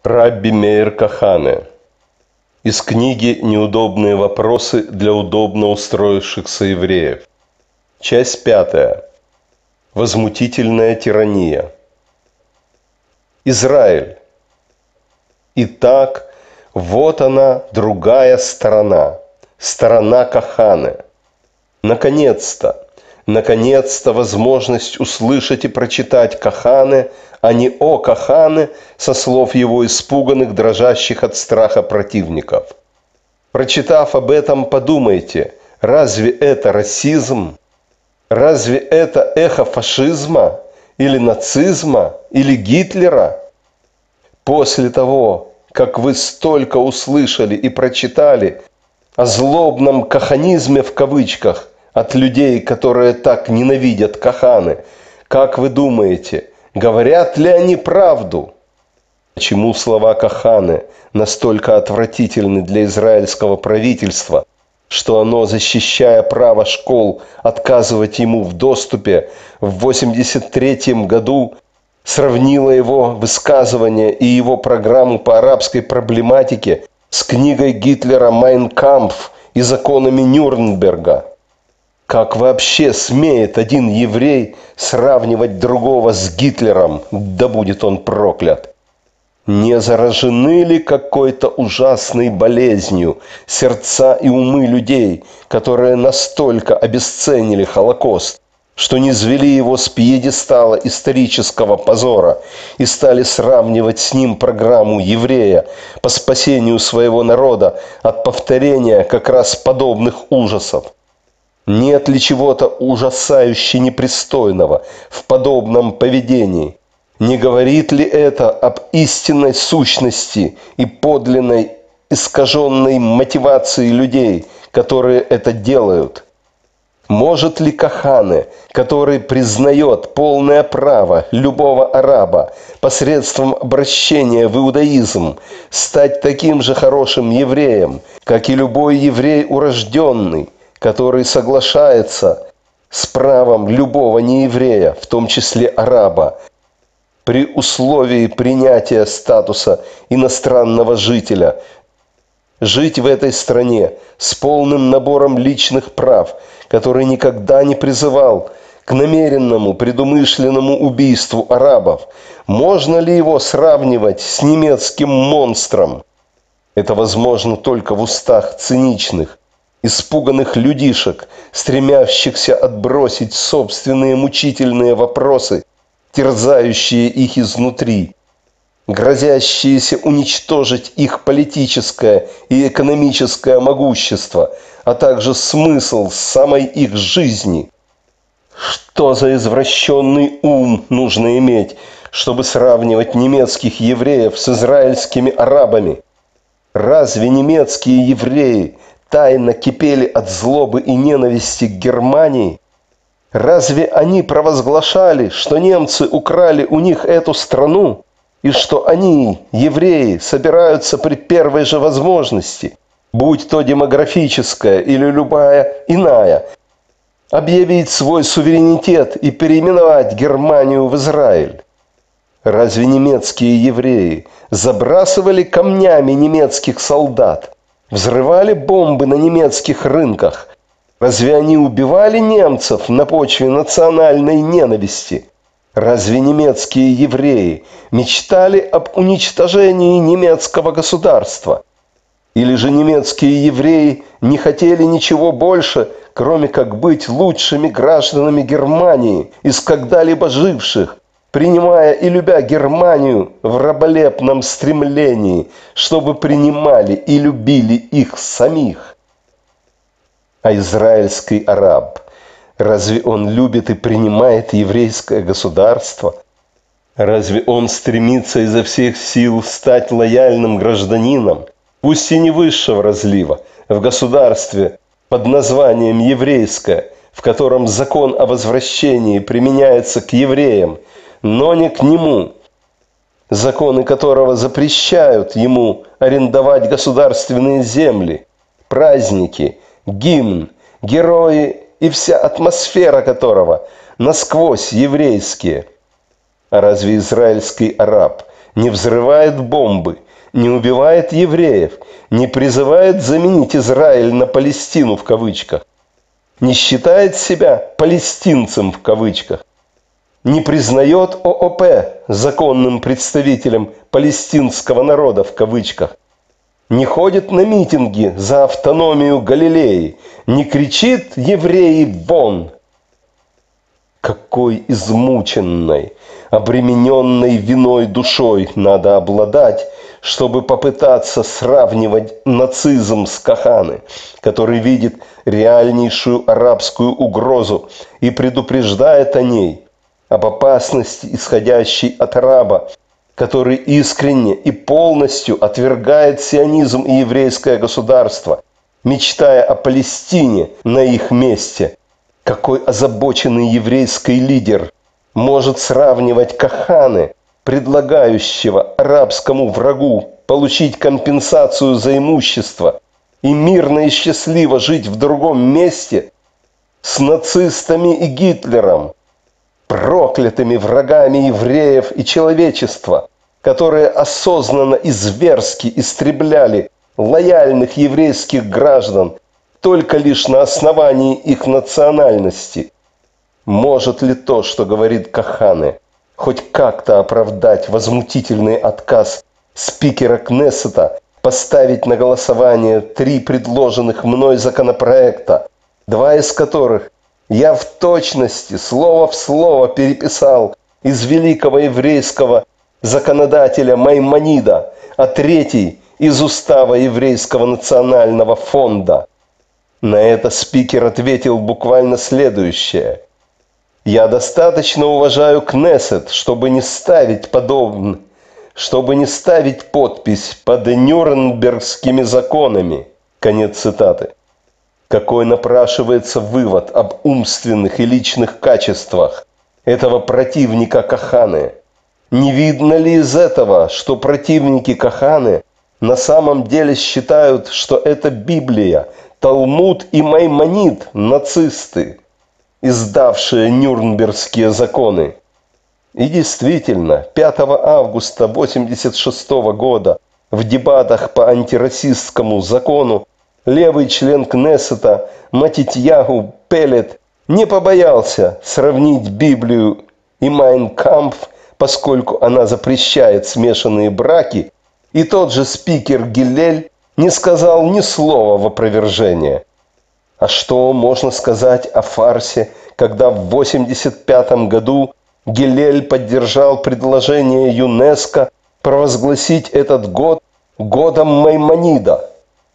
Рабби Меир Кахане. Из книги «Неудобные вопросы для удобно устроившихся евреев». Часть 5. Возмутительная тирания. Израиль. Итак, вот она, другая сторона. Сторона Каханы. Наконец-то возможность услышать и прочитать Кахане, а не о Кахане, со слов его испуганных, дрожащих от страха противников. Прочитав об этом, подумайте, разве это расизм? Разве это эхо фашизма? Или нацизма? Или Гитлера? После того, как вы столько услышали и прочитали о злобном каханизме в кавычках от людей, которые так ненавидят Каханы, как вы думаете, говорят ли они правду? Почему слова Каханы настолько отвратительны для израильского правительства, что оно, защищая право школ отказывать ему в доступе, в 1983 году сравнило его высказывание и его программу по арабской проблематике с книгой Гитлера «Майн кампф» и законами Нюрнберга? Как вообще смеет один еврей сравнивать другого с Гитлером, да будет он проклят? Не заражены ли какой-то ужасной болезнью сердца и умы людей, которые настолько обесценили Холокост, что низвели его с пьедестала исторического позора и стали сравнивать с ним программу еврея по спасению своего народа от повторения как раз подобных ужасов? Нет ли чего-то ужасающе непристойного в подобном поведении? Не говорит ли это об истинной сущности и подлинной искаженной мотивации людей, которые это делают? Может ли Кахане, который признает полное право любого араба посредством обращения в иудаизм, стать таким же хорошим евреем, как и любой еврей урожденный, который соглашается с правом любого нееврея, в том числе араба, при условии принятия статуса иностранного жителя, жить в этой стране с полным набором личных прав, который никогда не призывал к намеренному, предумышленному убийству арабов? Можно ли его сравнивать с немецким монстром? Это возможно только в устах циничных, испуганных людишек, стремящихся отбросить собственные мучительные вопросы, терзающие их изнутри, грозящиеся уничтожить их политическое и экономическое могущество, а также смысл самой их жизни. Что за извращенный ум нужно иметь, чтобы сравнивать немецких евреев с израильскими арабами? Разве немецкие евреи тайно кипели от злобы и ненависти к Германии? Разве они провозглашали, что немцы украли у них эту страну, и что они, евреи, собираются при первой же возможности, будь то демографическая или любая иная, объявить свой суверенитет и переименовать Германию в Израиль? Разве немецкие евреи забрасывали камнями немецких солдат, взрывали бомбы на немецких рынках? Разве они убивали немцев на почве национальной ненависти? Разве немецкие евреи мечтали об уничтожении немецкого государства? Или же немецкие евреи не хотели ничего больше, кроме как быть лучшими гражданами Германии из когда-либо живших, принимая и любя Германию в раболепном стремлении, чтобы принимали и любили их самих? А израильский араб, разве он любит и принимает еврейское государство? Разве он стремится изо всех сил стать лояльным гражданином, пусть и не высшего разлива, в государстве под названием еврейское, в котором закон о возвращении применяется к евреям, но не к нему, законы которого запрещают ему арендовать государственные земли, праздники, гимн, герои и вся атмосфера которого насквозь еврейские? А разве израильский араб не взрывает бомбы, не убивает евреев, не призывает заменить Израиль на Палестину в кавычках, не считает себя палестинцем в кавычках, не признает ООП законным представителем палестинского народа в кавычках, не ходит на митинги за автономию Галилеи, не кричит «евреи вон!». Какой измученной, обремененной виной душой надо обладать, чтобы попытаться сравнивать нацизм с Коханы, который видит реальнейшую арабскую угрозу и предупреждает о ней, об опасности, исходящей от араба, который искренне и полностью отвергает сионизм и еврейское государство, мечтая о Палестине на их месте. Какой озабоченный еврейский лидер может сравнивать Коханы, предлагающего арабскому врагу получить компенсацию за имущество и мирно и счастливо жить в другом месте, с нацистами и Гитлером, проклятыми врагами евреев и человечества, которые осознанно и зверски истребляли лояльных еврейских граждан только лишь на основании их национальности? Может ли то, что говорит Коханы, хоть как-то оправдать возмутительный отказ спикера Кнессета поставить на голосование 3 предложенных мной законопроекта, 2 из которых я в точности, слово в слово переписал из великого еврейского законодателя Маймонида, а 3 из устава Еврейского национального фонда? На это спикер ответил буквально следующее: «Я достаточно уважаю Кнессет, чтобы не ставить подпись под Нюрнбергскими законами». Конец цитаты. Какой напрашивается вывод об умственных и личных качествах этого противника Коханы? Не видно ли из этого, что противники Коханы на самом деле считают, что это Библия, Талмуд и Маймонид – нацисты, издавшие Нюрнбергские законы? И действительно, 5 августа 1986 года в дебатах по антирасистскому закону левый член Кнессета Матитьягу Пелет не побоялся сравнить Библию и Майн Кампф, поскольку она запрещает смешанные браки, и тот же спикер Гиллель не сказал ни слова в опровержение. А что можно сказать о фарсе, когда в 1985 году Гиллель поддержал предложение ЮНЕСКО провозгласить этот год годом Маймонида?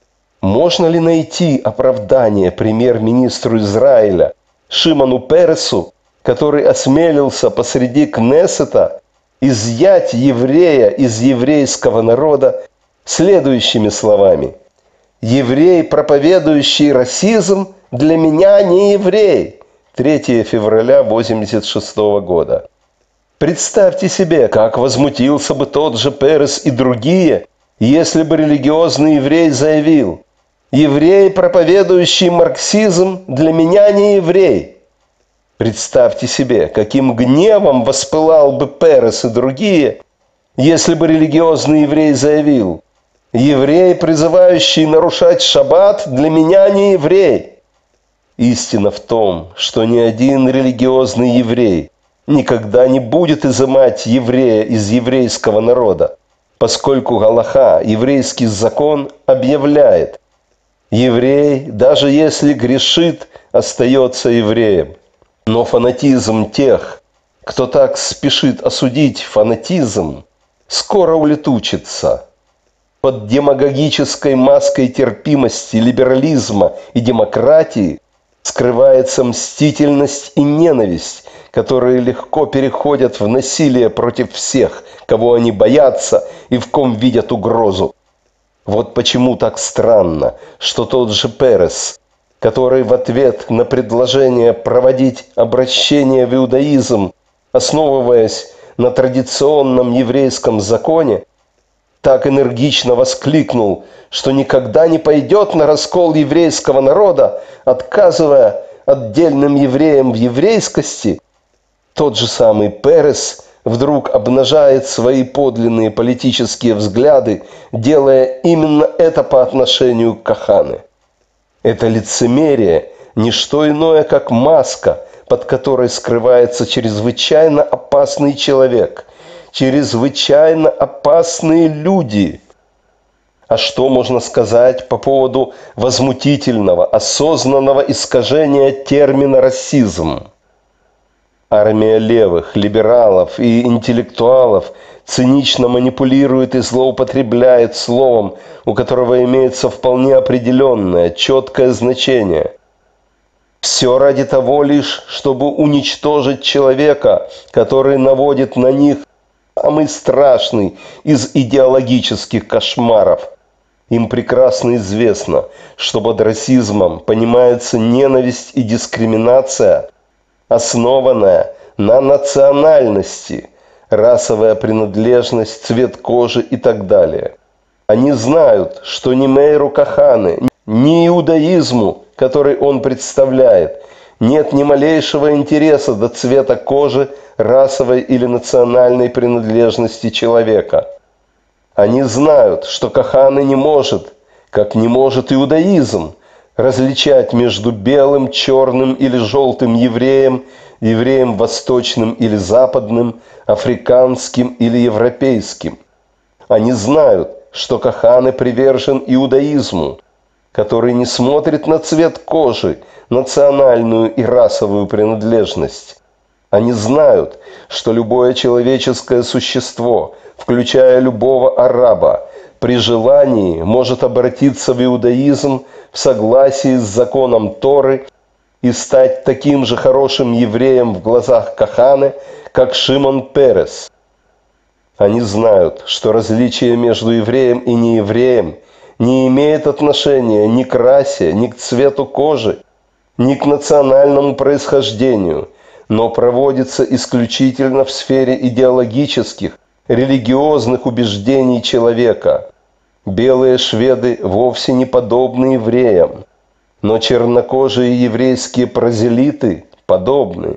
Можно ли найти оправдание премьер-министру Израиля Шимону Пересу, который осмелился посреди Кнессета изъять еврея из еврейского народа следующими словами: «Еврей, проповедующий расизм, для меня не еврей». 3 февраля 1986 года. Представьте себе, как возмутился бы тот же Перес и другие, если бы религиозный еврей заявил: «Еврей, проповедующий марксизм, для меня не еврей». Представьте себе, каким гневом воспылал бы Перес и другие, если бы религиозный еврей заявил: «Еврей, призывающий нарушать шаббат, для меня не еврей». Истина в том, что ни один религиозный еврей никогда не будет изымать еврея из еврейского народа, поскольку галаха, еврейский закон, объявляет: еврей, даже если грешит, остается евреем. Но фанатизм тех, кто так спешит осудить фанатизм, скоро улетучится. Под демагогической маской терпимости, либерализма и демократии скрывается мстительность и ненависть, которые легко переходят в насилие против всех, кого они боятся и в ком видят угрозу. Вот почему так странно, что тот же Перес, который в ответ на предложение проводить обращение в иудаизм, основываясь на традиционном еврейском законе, так энергично воскликнул, что никогда не пойдет на раскол еврейского народа, отказывая отдельным евреям в еврейскости, тот же самый Перес вдруг обнажает свои подлинные политические взгляды, делая именно это по отношению к Кохане. Это лицемерие – не что иное, как маска, под которой скрывается чрезвычайно опасный человек, чрезвычайно опасные люди. А что можно сказать по поводу возмутительного, осознанного искажения термина «расизм»? Армия левых, либералов и интеллектуалов цинично манипулирует и злоупотребляет словом, у которого имеется вполне определенное, четкое значение. Все ради того лишь, чтобы уничтожить человека, который наводит на них самый страшный из идеологических кошмаров. Им прекрасно известно, что под расизмом понимается ненависть и дискриминация, основанная на национальности, расовая принадлежность, цвет кожи и так далее. Они знают, что ни Меиру Кохане, ни иудаизму, который он представляет, нет ни малейшего интереса до цвета кожи, расовой или национальной принадлежности человека. Они знают, что Кохане не может, как не может иудаизм, различать между белым, черным или желтым евреем, евреем восточным или западным, африканским или европейским. Они знают, что Кохане привержен иудаизму, который не смотрит на цвет кожи, национальную и расовую принадлежность. Они знают, что любое человеческое существо, включая любого араба, при желании может обратиться в иудаизм в согласии с законом Торы и стать таким же хорошим евреем в глазах Кохане, как Шимон Перес. Они знают, что различие между евреем и неевреем не имеет отношения ни к расе, ни к цвету кожи, ни к национальному происхождению, но проводится исключительно в сфере идеологических, религиозных убеждений человека. Белые шведы вовсе не подобны евреям, но чернокожие еврейские прозелиты подобны.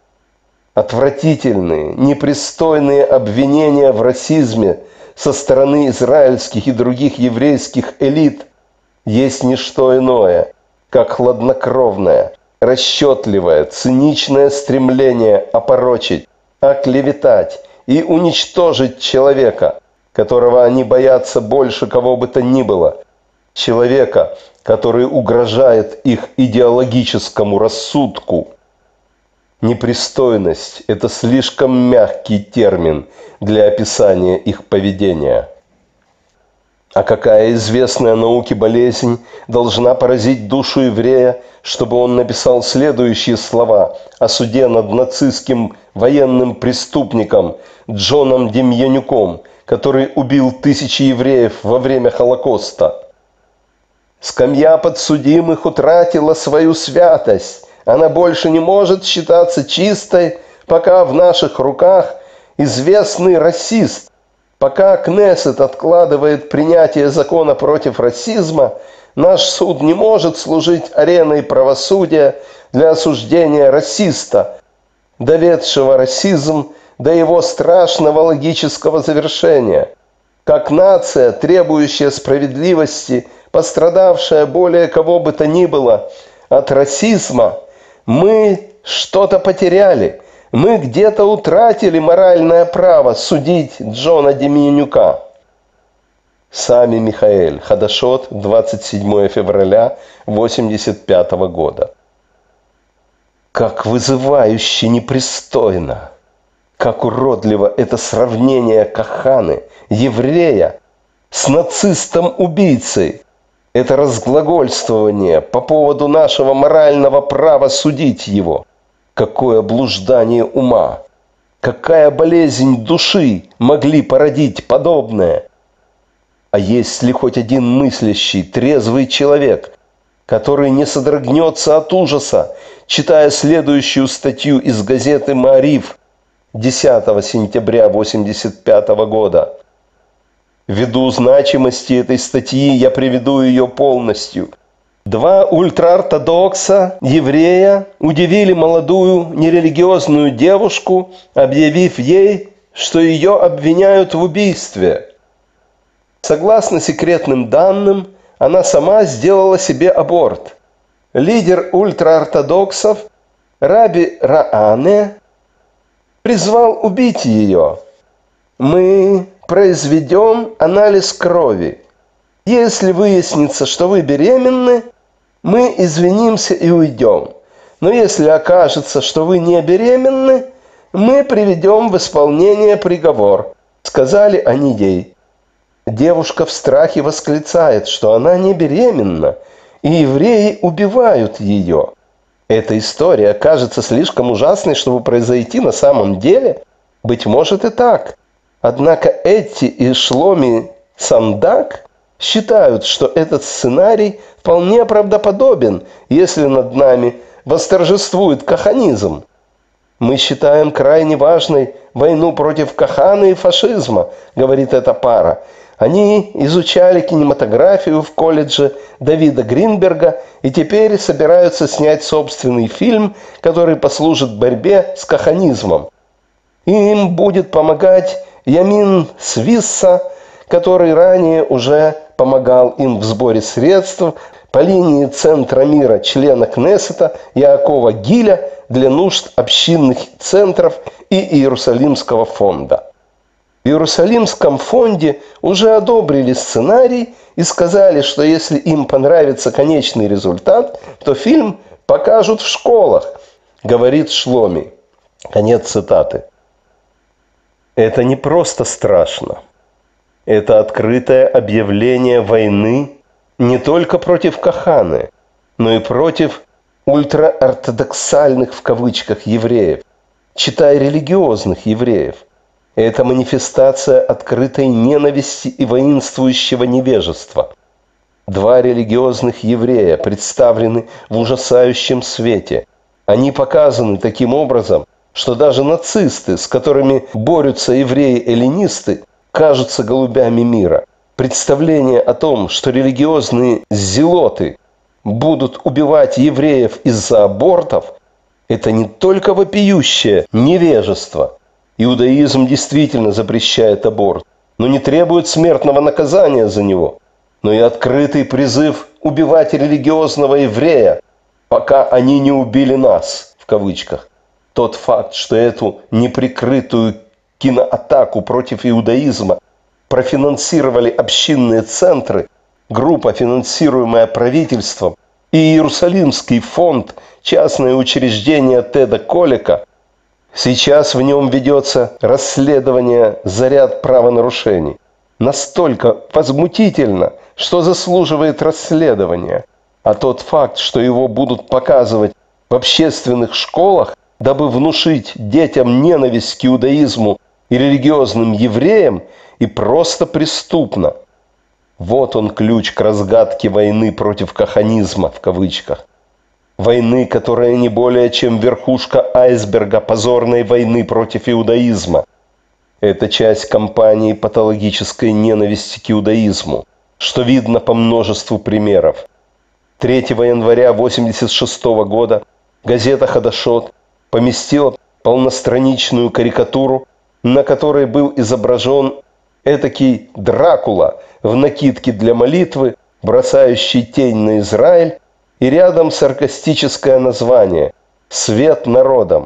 Отвратительные, непристойные обвинения в расизме со стороны израильских и других еврейских элит есть не что иное, как хладнокровное, расчетливое, циничное стремление опорочить, оклеветать и уничтожить человека, которого они боятся больше кого бы то ни было, человека, который угрожает их идеологическому рассудку. Непристойность – это слишком мягкий термин для описания их поведения. А какая известная науке болезнь должна поразить душу еврея, чтобы он написал следующие слова о суде над нацистским военным преступником Джоном Демьянюком, который убил тысячи евреев во время Холокоста? «Скамья подсудимых утратила свою святость. Она больше не может считаться чистой, пока в наших руках известный расист. Пока Кнессет откладывает принятие закона против расизма, наш суд не может служить ареной правосудия для осуждения расиста, доведшего расизм до его страшного логического завершения. Как нация, требующая справедливости, пострадавшая более кого бы то ни было от расизма, мы что-то потеряли. Мы где-то утратили моральное право судить Джона Демьянюка». Сами Михаэль, Хадашот, 27 февраля 1985 года. Как вызывающе непристойно, как уродливо это сравнение Коханы, еврея, с нацистом-убийцей. Это разглагольствование по поводу нашего морального права судить его. Какое блуждание ума! Какая болезнь души могли породить подобное? А есть ли хоть один мыслящий, трезвый человек, который не содрогнется от ужаса, читая следующую статью из газеты «Маариф» 10 сентября 1985 года? Ввиду значимости этой статьи я приведу ее полностью. Два ультраортодокса, еврея, удивили молодую нерелигиозную девушку, объявив ей, что ее обвиняют в убийстве. Согласно секретным данным, она сама сделала себе аборт. Лидер ультраортодоксов Раби Раане призвал убить ее. Мы произведем анализ крови. Если выяснится, что вы беременны, мы извинимся и уйдем. Но если окажется, что вы не беременны, мы приведем в исполнение приговор, сказали они ей. Девушка в страхе восклицает, что она не беременна, и евреи убивают ее. Эта история кажется слишком ужасной, чтобы произойти на самом деле. Быть может и так. Однако Этти и Шломи Сандак считают, что этот сценарий вполне правдоподобен, если над нами восторжествует каханизм. Мы считаем крайне важной войну против кахана и фашизма, говорит эта пара. Они изучали кинематографию в колледже Давида Гринберга и теперь собираются снять собственный фильм, который послужит борьбе с каханизмом. Им будет помогать Ямин Свисса, который ранее уже помогал им в сборе средств по линии Центра мира члена Кнессета Яакова Гиля для нужд общинных центров и Иерусалимского фонда. В Иерусалимском фонде уже одобрили сценарий и сказали, что если им понравится конечный результат, то фильм покажут в школах, говорит Шломи. Конец цитаты. Это не просто страшно. Это открытое объявление войны не только против каханы, но и против ультраортодоксальных в кавычках евреев, читай религиозных евреев. Это манифестация открытой ненависти и воинствующего невежества. Два религиозных еврея представлены в ужасающем свете. Они показаны таким образом, что даже нацисты, с которыми борются евреи-эллинисты, кажутся голубями мира. Представление о том, что религиозные зелоты будут убивать евреев из-за абортов, это не только вопиющее невежество. Иудаизм действительно запрещает аборт, но не требует смертного наказания за него, но и открытый призыв убивать религиозного еврея, пока они не убили нас, в кавычках. Тот факт, что эту неприкрытую киноатаку против иудаизма профинансировали общинные центры, группа, финансируемая правительством, и Иерусалимский фонд, частное учреждение Теда Колика, сейчас в нем ведется расследование за ряд правонарушений. Настолько возмутительно, что заслуживает расследования. А тот факт, что его будут показывать в общественных школах, дабы внушить детям ненависть к иудаизму и религиозным евреям, и просто преступно. Вот он ключ к разгадке войны против каханизма, в кавычках. Войны, которая не более чем верхушка айсберга позорной войны против иудаизма. Это часть кампании патологической ненависти к иудаизму, что видно по множеству примеров. 3 января 1986 года газета «Хадашот» поместила полностраничную карикатуру, на которой был изображен этакий Дракула в накидке для молитвы, бросающий тень на Израиль, и рядом саркастическое название «Свет народам».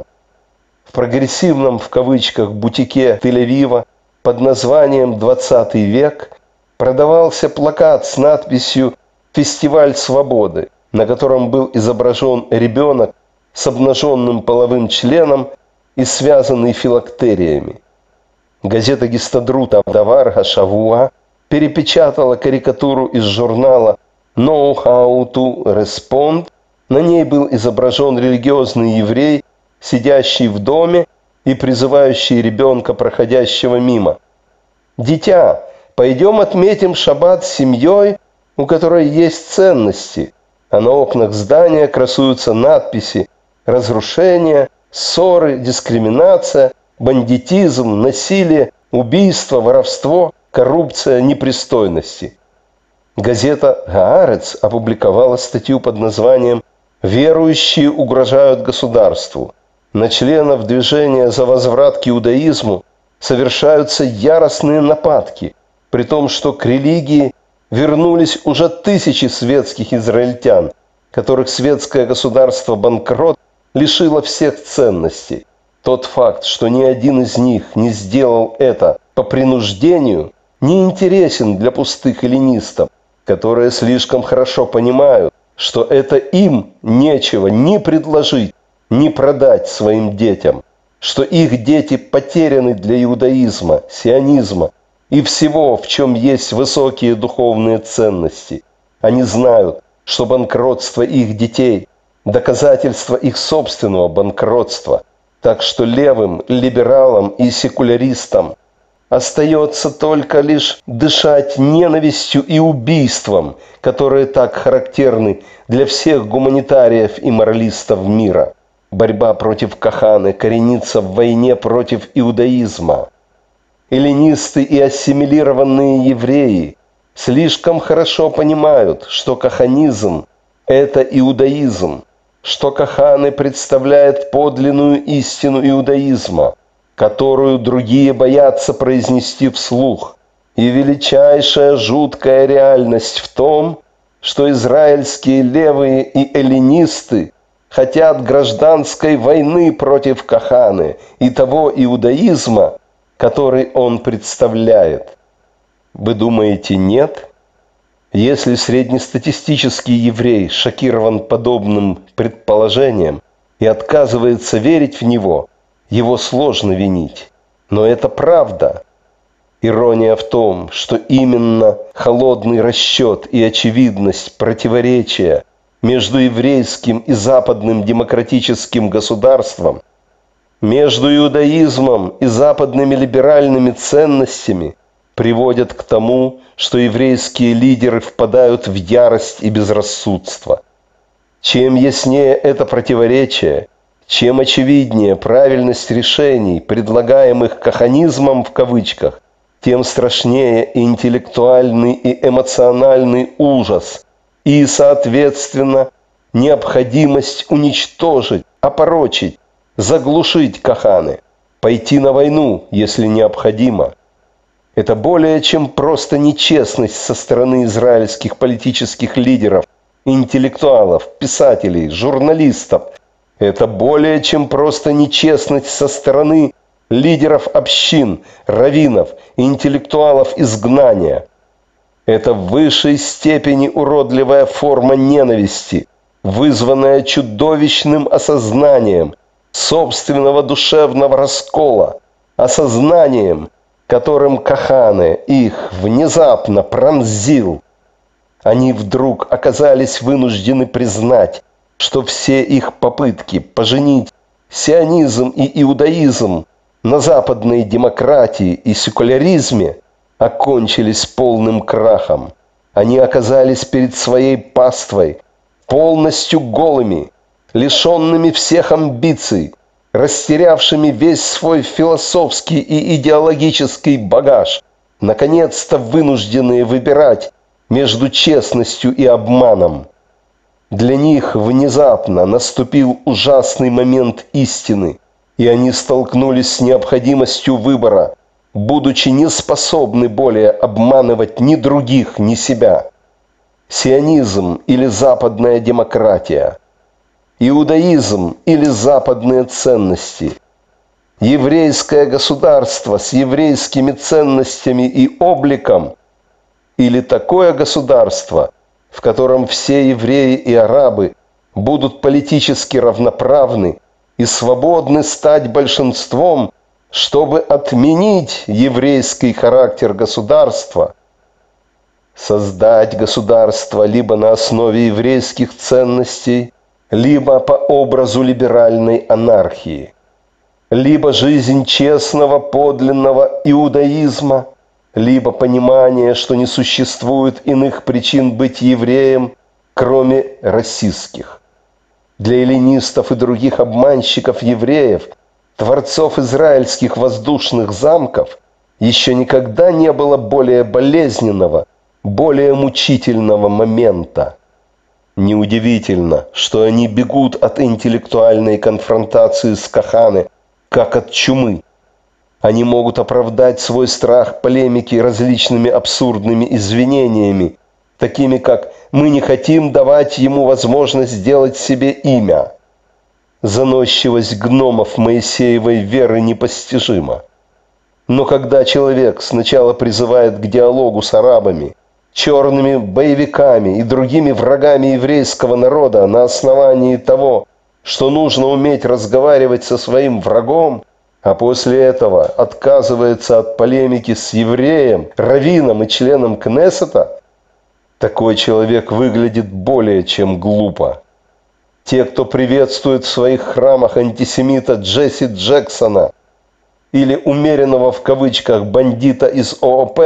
В прогрессивном в кавычках бутике Тель-Авива под названием «20 век» продавался плакат с надписью «Фестиваль свободы», на котором был изображен ребенок с обнаженным половым членом и связанный филактериями. Газета Гистадрута Давар Хашавуа перепечатала карикатуру из журнала «Know how to respond». На ней был изображен религиозный еврей, сидящий в доме и призывающий ребенка, проходящего мимо. «Дитя, пойдем отметим шаббат с семьей, у которой есть ценности». А на окнах здания красуются надписи «Разрушение», «Ссоры», «Дискриминация», «Бандитизм», «Насилие», «Убийство», «Воровство», «Коррупция», «Непристойности». Газета «Гаарец» опубликовала статью под названием «Верующие угрожают государству». На членов движения за возврат к иудаизму совершаются яростные нападки, при том, что к религии вернулись уже тысячи светских израильтян, которых светское государство-банкрот лишило всех ценностей. Тот факт, что ни один из них не сделал это по принуждению, не интересен для пустых эллинистов, которые слишком хорошо понимают, что это им нечего ни предложить, ни продать своим детям, что их дети потеряны для иудаизма, сионизма и всего, в чем есть высокие духовные ценности. Они знают, что банкротство их детей – доказательство их собственного банкротства, так что левым, либералам и секуляристам остается только лишь дышать ненавистью и убийством, которые так характерны для всех гуманитариев и моралистов мира. Борьба против Каханы коренится в войне против иудаизма. Эллинисты и ассимилированные евреи слишком хорошо понимают, что каханизм – это иудаизм, что Каханы представляет подлинную истину иудаизма, которую другие боятся произнести вслух. И величайшая жуткая реальность в том, что израильские левые и эллинисты хотят гражданской войны против Каханы и того иудаизма, который он представляет. Вы думаете, нет? Если среднестатистический еврей шокирован подобным предположением и отказывается верить в него, его сложно винить. Но это правда. Ирония в том, что именно холодный расчет и очевидность противоречия между еврейским и западным демократическим государством, между иудаизмом и западными либеральными ценностями приводят к тому, что еврейские лидеры впадают в ярость и безрассудство. Чем яснее это противоречие, чем очевиднее правильность решений, предлагаемых «каханизмом» в кавычках, тем страшнее интеллектуальный и эмоциональный ужас и, соответственно, необходимость уничтожить, опорочить, заглушить Каханы, пойти на войну, если необходимо. Это более чем просто нечестность со стороны израильских политических лидеров, интеллектуалов, писателей, журналистов. Это более чем просто нечестность со стороны лидеров общин, раввинов, интеллектуалов изгнания. Это в высшей степени уродливая форма ненависти, вызванная чудовищным осознанием собственного душевного раскола, осознанием, которым Каханы их внезапно пронзил. Они вдруг оказались вынуждены признать, что все их попытки поженить сионизм и иудаизм на западной демократии и секуляризме окончились полным крахом. Они оказались перед своей паствой полностью голыми, лишенными всех амбиций, растерявшими весь свой философский и идеологический багаж, наконец-то вынужденные выбирать между честностью и обманом. Для них внезапно наступил ужасный момент истины, и они столкнулись с необходимостью выбора, будучи не способны более обманывать ни других, ни себя. Сионизм или западная демократия, иудаизм или западные ценности, еврейское государство с еврейскими ценностями и обликом или такое государство, в котором все евреи и арабы будут политически равноправны и свободны стать большинством, чтобы отменить еврейский характер государства, создать государство либо на основе еврейских ценностей, либо по образу либеральной анархии, либо жизнь честного подлинного иудаизма, либо понимание, что не существует иных причин быть евреем, кроме расистских. Для эллинистов и других обманщиков евреев, творцов израильских воздушных замков, еще никогда не было более болезненного, более мучительного момента. Неудивительно, что они бегут от интеллектуальной конфронтации с Каханы, как от чумы. Они могут оправдать свой страх полемики различными абсурдными извинениями, такими как «мы не хотим давать ему возможность сделать себе имя». Заносчивость гномов Моисеевой веры непостижима. Но когда человек сначала призывает к диалогу с арабами, черными боевиками и другими врагами еврейского народа на основании того, что нужно уметь разговаривать со своим врагом, а после этого отказывается от полемики с евреем, раввином и членом Кнессета, такой человек выглядит более чем глупо. Те, кто приветствует в своих храмах антисемита Джесси Джексона или умеренного в кавычках бандита из ООП,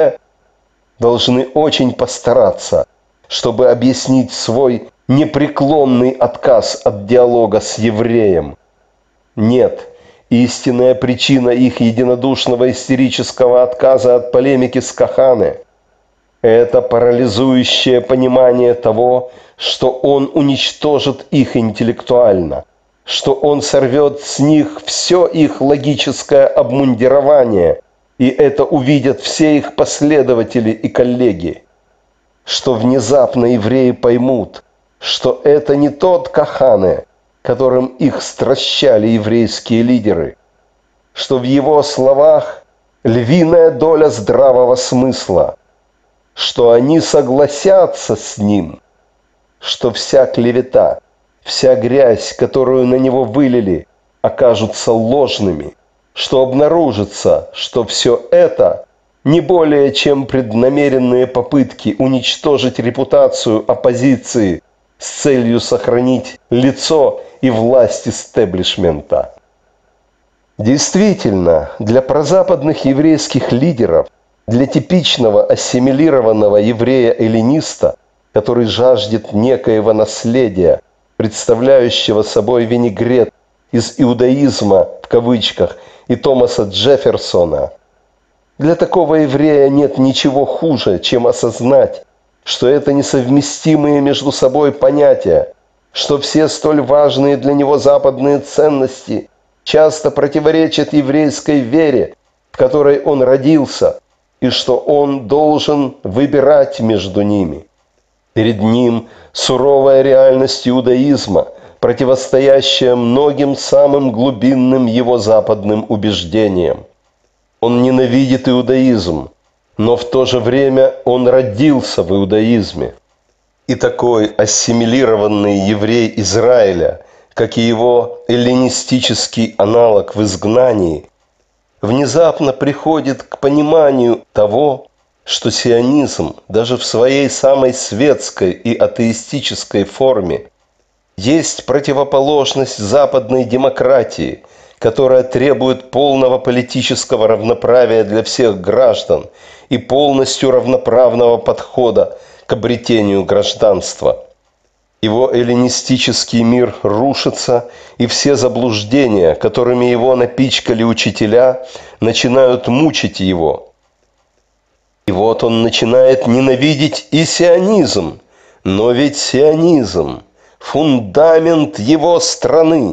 должны очень постараться, чтобы объяснить свой непреклонный отказ от диалога с евреем. Нет, истинная причина их единодушного истерического отказа от полемики с Кахане – это парализующее понимание того, что он уничтожит их интеллектуально, что он сорвет с них все их логическое обмундирование, и это увидят все их последователи и коллеги, что внезапно евреи поймут, что это не тот Кахане, которым их стращали еврейские лидеры, что в его словах львиная доля здравого смысла, что они согласятся с ним, что вся клевета, вся грязь, которую на него вылили, окажутся ложными, что обнаружится, что все это не более чем преднамеренные попытки уничтожить репутацию оппозиции с целью сохранить лицо и власть истеблишмента. Действительно, для прозападных еврейских лидеров, для типичного ассимилированного еврея-эллиниста, который жаждет некоего наследия, представляющего собой винегрет из иудаизма, в кавычках, и Томаса Джефферсона, для такого еврея нет ничего хуже, чем осознать, что это несовместимые между собой понятия, что все столь важные для него западные ценности часто противоречат еврейской вере, в которой он родился, и что он должен выбирать между ними. Перед ним суровая реальность иудаизма, противостоящая многим самым глубинным его западным убеждениям. Он ненавидит иудаизм, но в то же время он родился в иудаизме. И такой ассимилированный еврей Израиля, как и его эллинистический аналог в изгнании, внезапно приходит к пониманию того, что сионизм даже в своей самой светской и атеистической форме есть противоположность западной демократии, которая требует полного политического равноправия для всех граждан и полностью равноправного подхода к обретению гражданства. Его эллинистический мир рушится, и все заблуждения, которыми его напичкали учителя, начинают мучить его. И вот он начинает ненавидеть и сионизм, но ведь сионизм – фундамент его страны.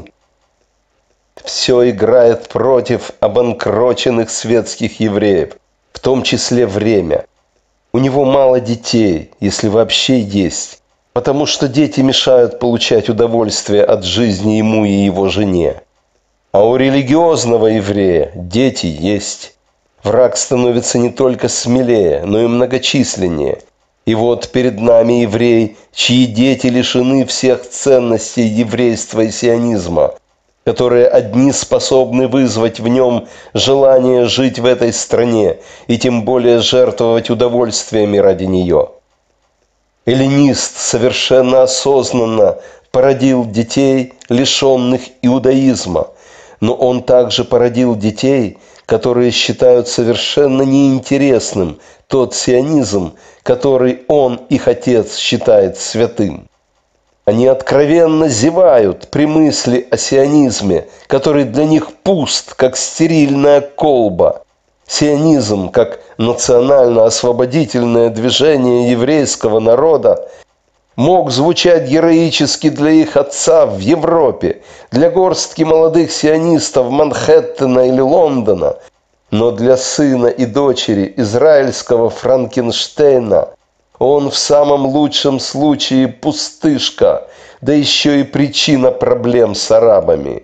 Все играет против обанкроченных светских евреев, в том числе время. У него мало детей, если вообще есть, потому что дети мешают получать удовольствие от жизни ему и его жене. А у религиозного еврея дети есть. Враг становится не только смелее, но и многочисленнее. И вот перед нами еврей, чьи дети лишены всех ценностей еврейства и сионизма, которые одни способны вызвать в нем желание жить в этой стране и тем более жертвовать удовольствиями ради нее. Эллинист совершенно осознанно породил детей, лишенных иудаизма, но он также породил детей, которые считают совершенно неинтересным тот сионизм, который он, их отец, считает святым. Они откровенно зевают при мысли о сионизме, который для них пуст, как стерильная колба. Сионизм, как национально-освободительное движение еврейского народа, мог звучать героически для их отца в Европе, для горстки молодых сионистов Манхэттена или Лондона, Но для сына и дочери израильского Франкенштейна он в самом лучшем случае пустышка, да еще и причина проблем с арабами.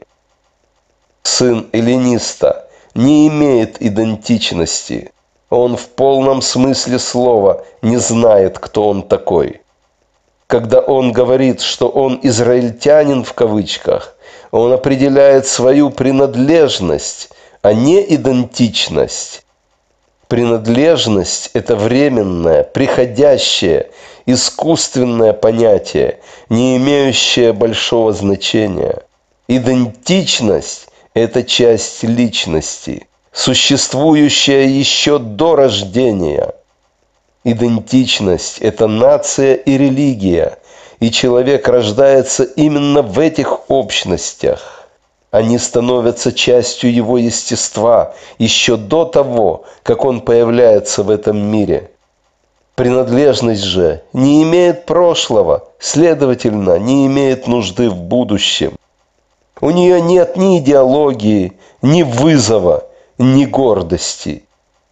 Сын эллиниста не имеет идентичности. Он в полном смысле слова не знает, кто он такой. Когда он говорит, что он израильтянин в кавычках, он определяет свою принадлежность, а не идентичность. Принадлежность – это временное, приходящее, искусственное понятие, не имеющее большого значения. Идентичность – это часть личности, существующая еще до рождения. Идентичность – это нация и религия, и человек рождается именно в этих общностях. Они становятся частью его естества еще до того, как он появляется в этом мире. Принадлежность же не имеет прошлого, следовательно, не имеет нужды в будущем. У нее нет ни идеологии, ни вызова, ни гордости.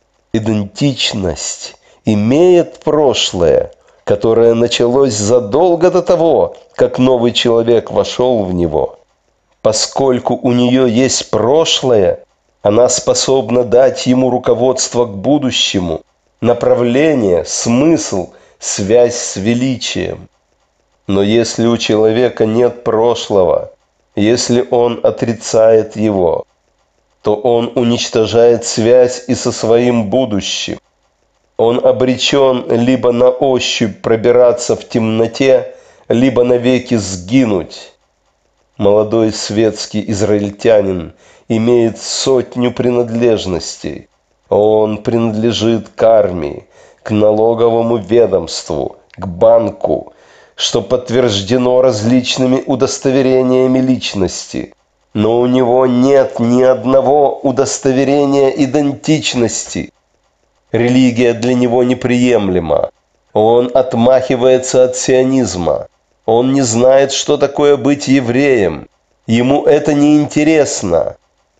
Идентичность имеет прошлое, которое началось задолго до того, как новый человек вошел в него. Поскольку у нее есть прошлое, она способна дать ему руководство к будущему, направление, смысл, связь с величием. Но если у человека нет прошлого, если он отрицает его, то он уничтожает связь и со своим будущим. Он обречен либо на ощупь пробираться в темноте, либо навеки сгинуть. Молодой светский израильтянин имеет 100 принадлежностей. Он принадлежит к армии, к налоговому ведомству, к банку, что подтверждено различными удостоверениями личности. Но у него нет ни одного удостоверения идентичности. Религия для него неприемлема. Он отмахивается от сионизма. Он не знает, что такое быть евреем. Ему это не интересно.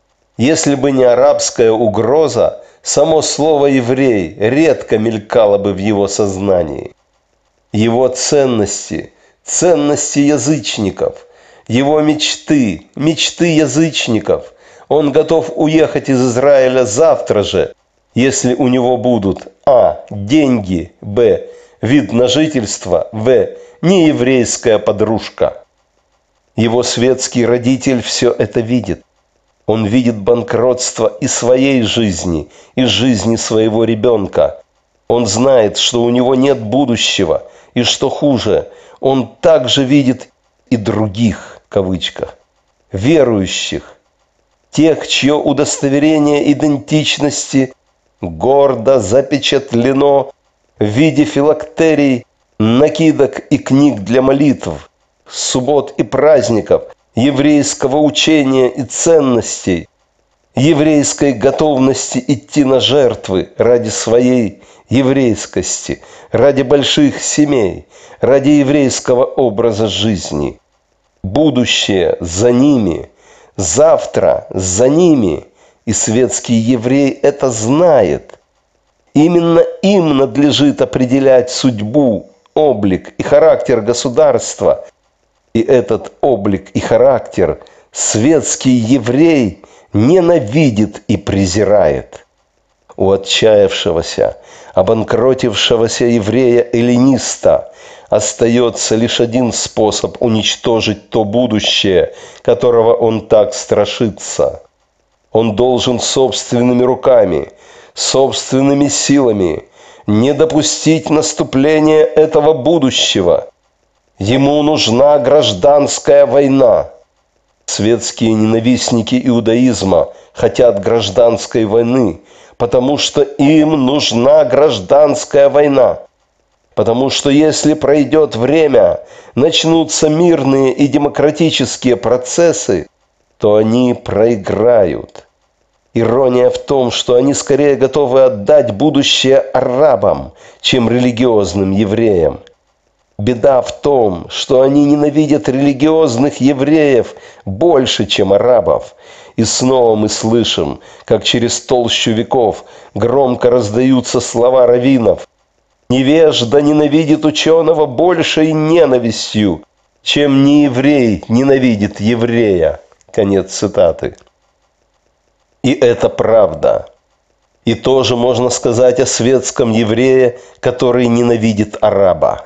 Если бы не арабская угроза, само слово «еврей» редко мелькало бы в его сознании. Его ценности, ценности язычников, его мечты, мечты язычников. Он готов уехать из Израиля завтра же, если у него будут а. деньги, б. вид на жительство, в. нееврейская подружка. Его светский родитель все это видит. Он видит банкротство и своей жизни, и жизни своего ребенка. Он знает, что у него нет будущего, и что хуже, он также видит и других, в кавычках, верующих, тех, чье удостоверение идентичности гордо запечатлено в виде филактерий, накидок и книг для молитв, суббот и праздников, еврейского учения и ценностей, еврейской готовности идти на жертвы ради своей еврейскости, ради больших семей, ради еврейского образа жизни. Будущее за ними, завтра за ними, и светский еврей это знает. Именно им надлежит определять судьбу, облик и характер государства. И этот облик и характер светский еврей ненавидит и презирает. У отчаявшегося, обанкротившегося еврея-эллиниста остается лишь один способ уничтожить то будущее, которого он так страшится. Он должен собственными руками, собственными силами не допустить наступления этого будущего. Ему нужна гражданская война. Светские ненавистники иудаизма хотят гражданской войны, потому что им нужна гражданская война. Потому что если пройдет время, начнутся мирные и демократические процессы, то они проиграют. Ирония в том, что они скорее готовы отдать будущее арабам, чем религиозным евреям. Беда в том, что они ненавидят религиозных евреев больше, чем арабов, И снова мы слышим, как через толщу веков громко раздаются слова раввинов: «Невежда ненавидит ученого большей ненавистью, чем нееврей ненавидит еврея». Конец цитаты. И это правда. И тоже можно сказать о светском еврее, который ненавидит араба.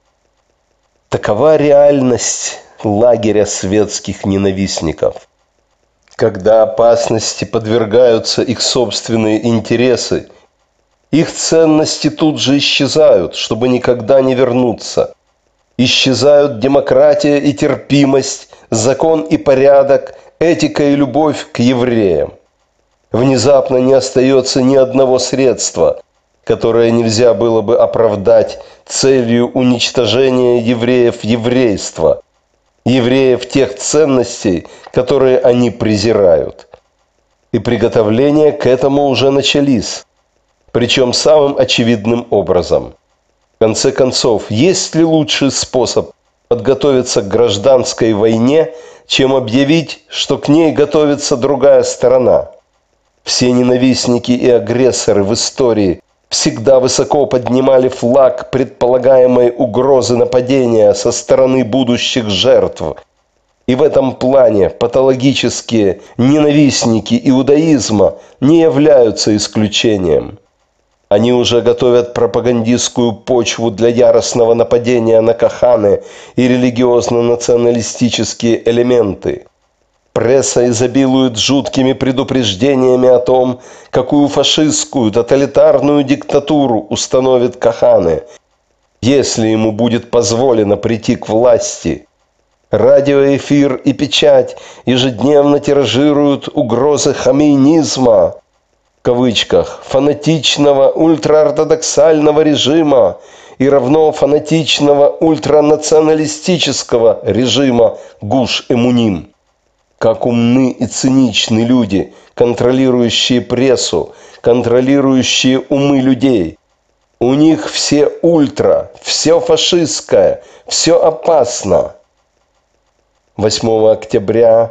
Такова реальность лагеря светских ненавистников. Когда опасности подвергаются их собственные интересы, их ценности тут же исчезают, чтобы никогда не вернуться. Исчезают демократия и терпимость, закон и порядок, этика и любовь к евреям. Внезапно не остается ни одного средства, которое нельзя было бы оправдать целью уничтожения евреев еврейства, евреев тех ценностей, которые они презирают. И приготовления к этому уже начались, причем самым очевидным образом. В конце концов, есть ли лучший способ подготовиться к гражданской войне, чем объявить, что к ней готовится другая сторона? Все ненавистники и агрессоры в истории всегда высоко поднимали флаг предполагаемой угрозы нападения со стороны будущих жертв. И в этом плане патологические ненавистники иудаизма не являются исключением. Они уже готовят пропагандистскую почву для яростного нападения на каханы и религиозно-националистические элементы. Пресса изобилует жуткими предупреждениями о том, какую фашистскую, тоталитарную диктатуру установят каханы, если ему будет позволено прийти к власти. Радиоэфир и печать ежедневно тиражируют угрозы хамейнизма, в кавычках, фанатичного ультраортодоксального режима и равно фанатичного ультранационалистического режима Гуш-Эмуним. Как умны и циничны люди, контролирующие прессу, контролирующие умы людей. У них все ультра, все фашистское, все опасно. 8 октября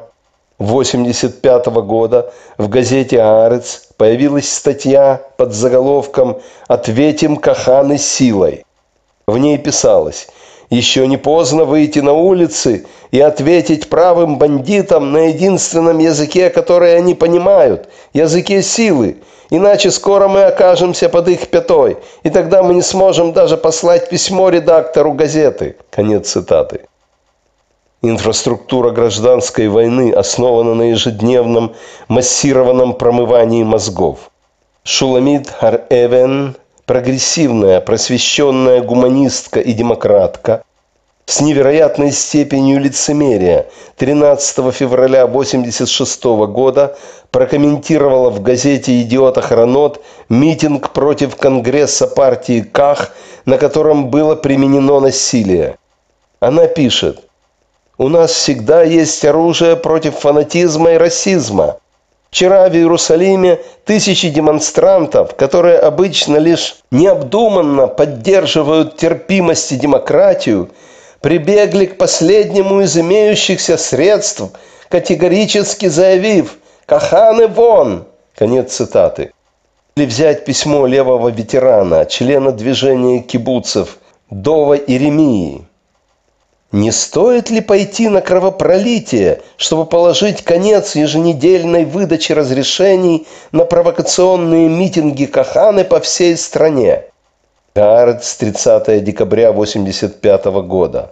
1985 года в газете «Аарец» появилась статья под заголовком «Ответим каханы силой». В ней писалось: «Еще не поздно выйти на улицы и ответить правым бандитам на единственном языке, который они понимают, языке силы, иначе скоро мы окажемся под их пятой, и тогда мы не сможем даже послать письмо редактору газеты». Конец цитаты. Инфраструктура гражданской войны основана на ежедневном массированном промывании мозгов. Шуламит Хар-Эвен, прогрессивная, просвещенная гуманистка и демократка, с невероятной степенью лицемерия 13 февраля 1986 года прокомментировала в газете «Идиот Охранот» митинг против Конгресса партии КАХ, на котором было применено насилие. Она пишет: «У нас всегда есть оружие против фанатизма и расизма. Вчера в Иерусалиме тысячи демонстрантов, которые обычно лишь необдуманно поддерживают терпимость и демократию, прибегли к последнему из имеющихся средств, категорически заявив: «Каханы вон!» Конец цитаты. Или взять письмо левого ветерана, члена движения кибуцев Дова Иеремии. Не стоит ли пойти на кровопролитие, чтобы положить конец еженедельной выдаче разрешений на провокационные митинги каханы по всей стране? Гаарец, 30 декабря 1985 года.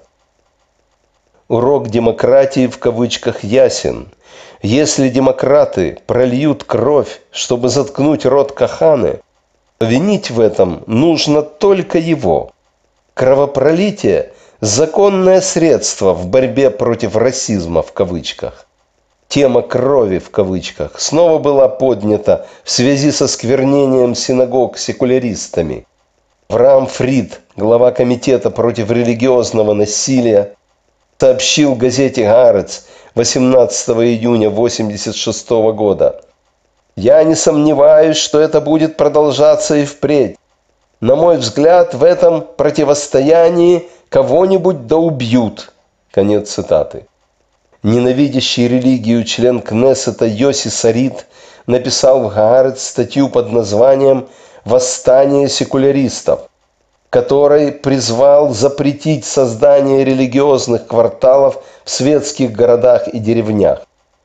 Урок демократии в кавычках ясен. Если демократы прольют кровь, чтобы заткнуть рот каханы, то винить в этом нужно только его. Кровопролитие – законное средство в борьбе против расизма в кавычках. Тема крови в кавычках снова была поднята в связи со сквернением синагог секуляристами. Авраам Фрид, глава комитета против религиозного насилия, сообщил газете «Гаарец» 18 июня 1986 года: «Я не сомневаюсь, что это будет продолжаться и впредь. На мой взгляд, в этом противостоянии кого-нибудь да убьют». Конец цитаты. Ненавидящий религию член Кнессета Йоси Сарит написал в Гаарец статью под названием «Восстание секуляристов», который призвал запретить создание религиозных кварталов в светских городах и деревнях.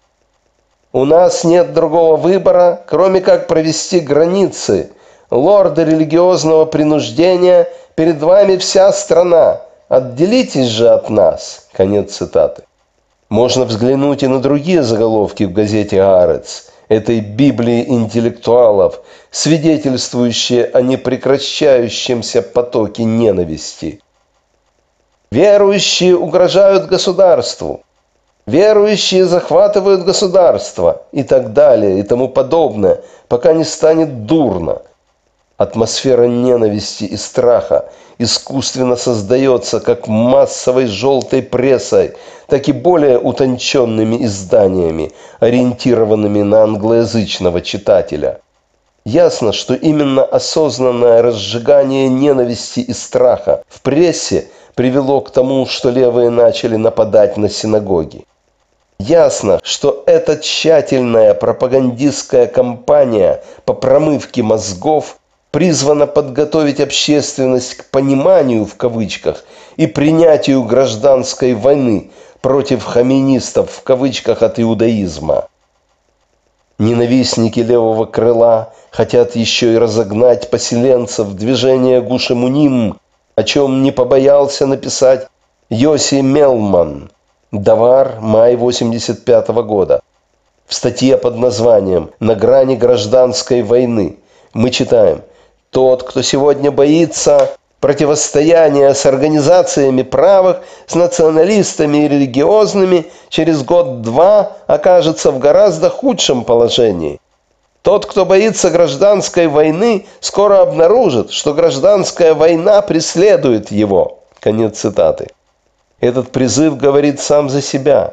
«У нас нет другого выбора, кроме как провести границы. Лорды религиозного принуждения, перед вами вся страна. Отделитесь же от нас». Конец цитаты. Можно взглянуть и на другие заголовки в газете «Гаарец», этой Библии интеллектуалов, свидетельствующие о непрекращающемся потоке ненависти. Верующие угрожают государству, верующие захватывают государство и так далее и тому подобное, пока не станет дурно. Атмосфера ненависти и страха искусственно создается как массовой желтой прессой, так и более утонченными изданиями, ориентированными на англоязычного читателя. Ясно, что именно осознанное разжигание ненависти и страха в прессе привело к тому, что левые начали нападать на синагоги. Ясно, что эта тщательная пропагандистская кампания по промывке мозгов призвана подготовить общественность к «пониманию» в кавычках и принятию гражданской войны против хаминистов в кавычках от иудаизма. Ненавистники левого крыла хотят еще и разогнать поселенцев в движение Гуш Эмуним, о чем не побоялся написать Йоси Мелман, Давар, май 1985 года. В статье под названием «На грани гражданской войны» мы читаем: «Тот, кто сегодня боится противостояния с организациями правых, с националистами и религиозными, через год-два окажется в гораздо худшем положении. Тот, кто боится гражданской войны, скоро обнаружит, что гражданская война преследует его». Конец цитаты. Этот призыв говорит сам за себя.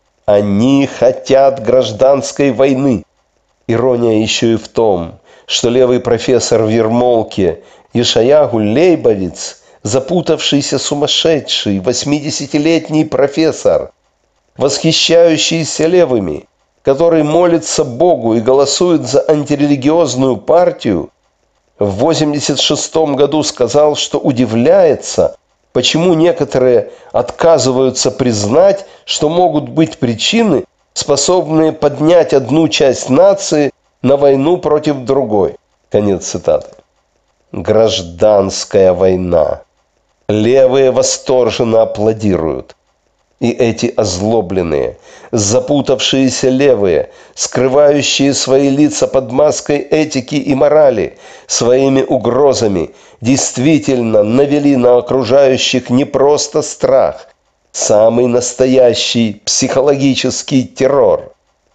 Они хотят гражданской войны. Ирония еще и в том, что левый профессор в Ермолке Ешаягу Лейбовиц, запутавшийся сумасшедший 80-летний профессор, восхищающийся левыми, который молится Богу и голосует за антирелигиозную партию, в 1986 году сказал, что удивляется, почему некоторые отказываются признать, что могут быть причины, способные поднять одну часть нации на войну против другой. Конец цитаты. Гражданская война. Левые восторженно аплодируют. И эти озлобленные, запутавшиеся левые, скрывающие свои лица под маской этики и морали, своими угрозами, действительно навели на окружающих не просто страх, самый настоящий психологический террор.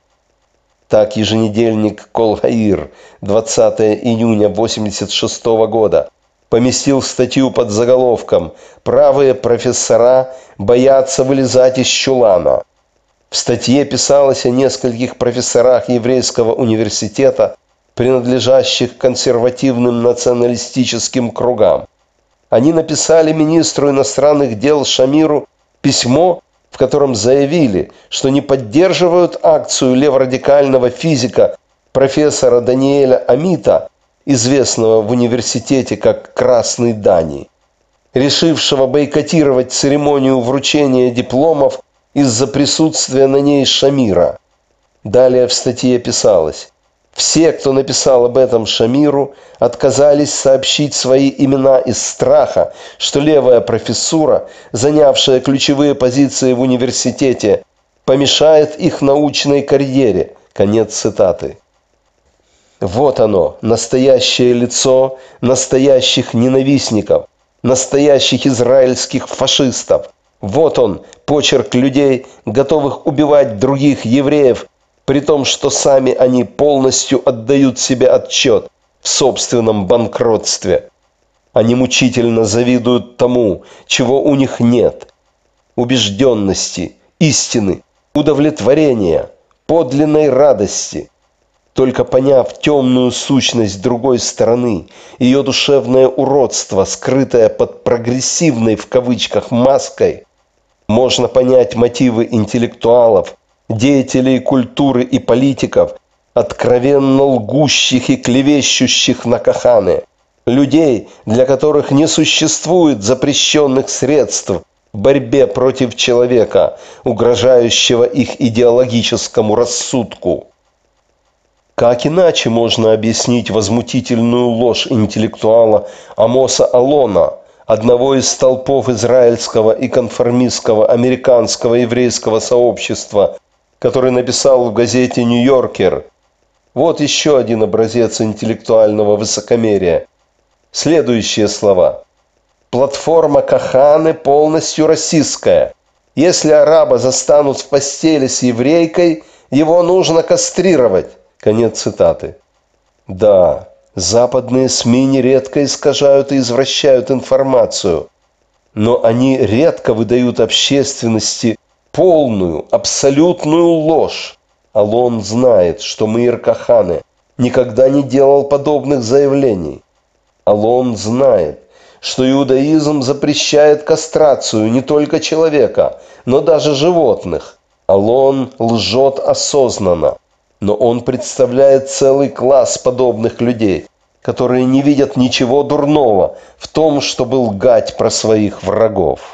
Так еженедельник «Кол-Хаир» 20 июня 1986 года поместил статью под заголовком «Правые профессора боятся вылезать из чулана». В статье писалось о нескольких профессорах еврейского университета, принадлежащих консервативным националистическим кругам. Они написали министру иностранных дел Шамиру письмо, в котором заявили, что не поддерживают акцию леворадикального физика профессора Даниэля Амита, известного в университете как «Красный Дани», решившего бойкотировать церемонию вручения дипломов из-за присутствия на ней Шамира. Далее в статье писалось: все, кто написал об этом Шамиру, отказались сообщить свои имена из страха, что левая профессура, занявшая ключевые позиции в университете, помешает их научной карьере. Конец цитаты. Вот оно, настоящее лицо настоящих ненавистников, настоящих израильских фашистов. Вот он, почерк людей, готовых убивать других евреев, при том, что сами они полностью отдают себе отчет в собственном банкротстве. Они мучительно завидуют тому, чего у них нет: убежденности, истины, удовлетворения, подлинной радости. Только поняв темную сущность другой стороны, ее душевное уродство, скрытое под прогрессивной в кавычках маской, можно понять мотивы интеллектуалов, деятелей культуры и политиков, откровенно лгущих и клевещущих на Коханы, людей, для которых не существует запрещенных средств в борьбе против человека, угрожающего их идеологическому рассудку. Как иначе можно объяснить возмутительную ложь интеллектуала Амоса Алона, одного из столпов израильского и конформистского американского еврейского сообщества, который написал в газете «Нью-Йоркер»: вот еще один образец интеллектуального высокомерия. Следующие слова. «Платформа Коханы полностью расистская. Если араба застанут в постели с еврейкой, его нужно кастрировать». Конец цитаты. Да, западные СМИ нередко искажают и извращают информацию, но они редко выдают общественности полную, абсолютную ложь. Алон знает, что Меир Коханы никогда не делал подобных заявлений. Алон знает, что иудаизм запрещает кастрацию не только человека, но даже животных. Алон лжет осознанно, но он представляет целый класс подобных людей, которые не видят ничего дурного в том, чтобы лгать про своих врагов.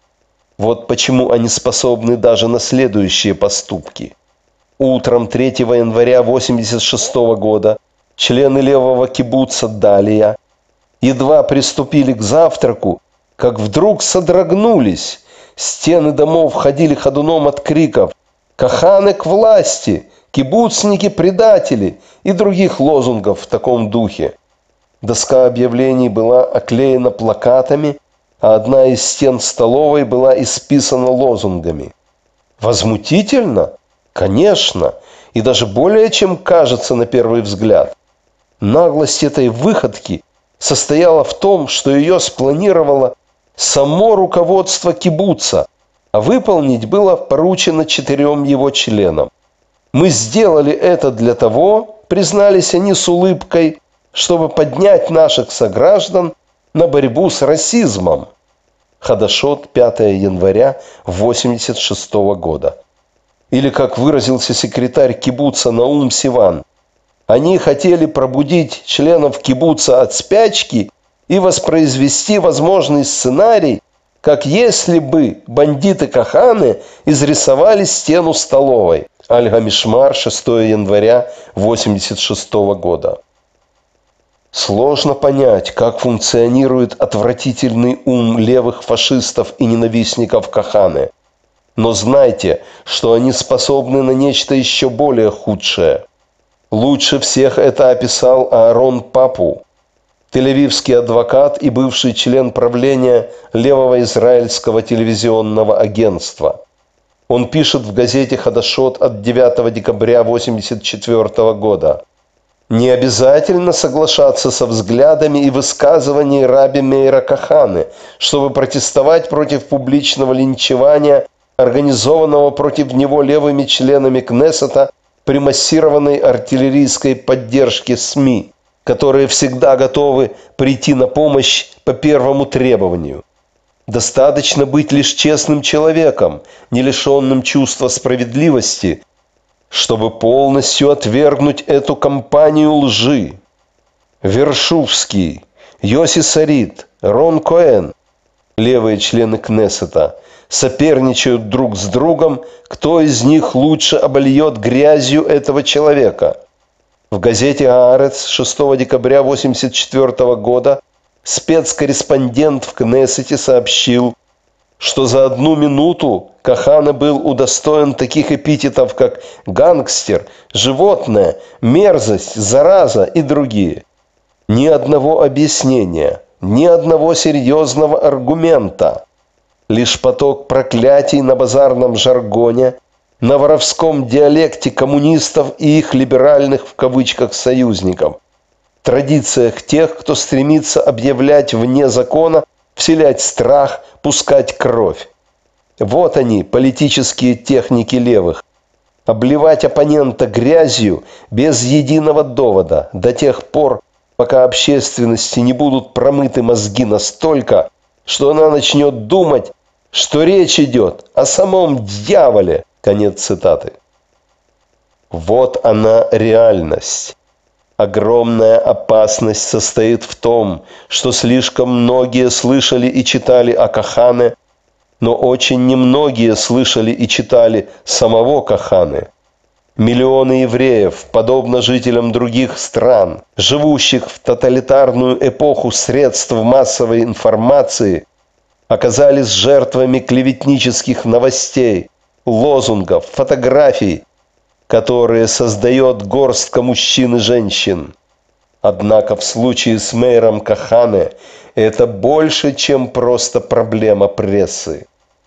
Вот почему они способны даже на следующие поступки. Утром 3 января 1986 года члены левого кибуца Далия едва приступили к завтраку, как вдруг содрогнулись. Стены домов ходили ходуном от криков «Коханы к власти! Кибуцники-предатели!» и других лозунгов в таком духе. Доска объявлений была оклеена плакатами, а одна из стен столовой была исписана лозунгами. Возмутительно? Конечно, и даже более чем кажется на первый взгляд. Наглость этой выходки состояла в том, что ее спланировало само руководство кибуца, а выполнить было поручено 4 его членам. «Мы сделали это для того, — признались они с улыбкой, — чтобы поднять наших сограждан на борьбу с расизмом». Хадашот, 5 января 1986 года. Или, как выразился секретарь кибуца Наум Сиван, они хотели пробудить членов кибуца от спячки и воспроизвести возможный сценарий, как если бы бандиты Коханы изрисовали стену столовой. Аль-Гамишмар, 6 января 1986 года. Сложно понять, как функционирует отвратительный ум левых фашистов и ненавистников Коханы. Но знайте, что они способны на нечто еще более худшее. Лучше всех это описал Аарон Папу, тель-авивский адвокат и бывший член правления левого израильского телевизионного агентства. Он пишет в газете «Хадашот» от 9 декабря 1984 года. «Не обязательно соглашаться со взглядами и высказываниями раби Меира Коханы, чтобы протестовать против публичного линчевания, организованного против него левыми членами Кнессета при массированной артиллерийской поддержке СМИ, которые всегда готовы прийти на помощь по первому требованию. Достаточно быть лишь честным человеком, не лишенным чувства справедливости, чтобы полностью отвергнуть эту кампанию лжи. Вершувский, Йоси Сарит, Рон Коэн, левые члены Кнессета, соперничают друг с другом, кто из них лучше обольет грязью этого человека. В газете «Аарец» 6 декабря 1984 года спецкорреспондент в Кнессете сообщил, что за 1 минуту Кохана был удостоен таких эпитетов, как «гангстер», «животное», «мерзость», «зараза» и другие. Ни одного объяснения, ни одного серьезного аргумента. Лишь поток проклятий на базарном жаргоне, на воровском диалекте коммунистов и их либеральных в кавычках союзников. Традициях тех, кто стремится объявлять вне закона, вселять страх, пускать кровь. Вот они, политические техники левых. Обливать оппонента грязью без единого довода до тех пор, пока общественности не будут промыты мозги настолько, что она начнет думать, что речь идет о самом дьяволе. Конец цитаты. Вот она реальность. Огромная опасность состоит в том, что слишком многие слышали и читали о Кахане, но очень немногие слышали и читали самого Каханы. Миллионы евреев, подобно жителям других стран, живущих в тоталитарную эпоху средств массовой информации, оказались жертвами клеветнических новостей, лозунгов, фотографий, которые создает горстка мужчин и женщин. Однако в случае с Мейром Кахане это больше, чем просто проблема прессы.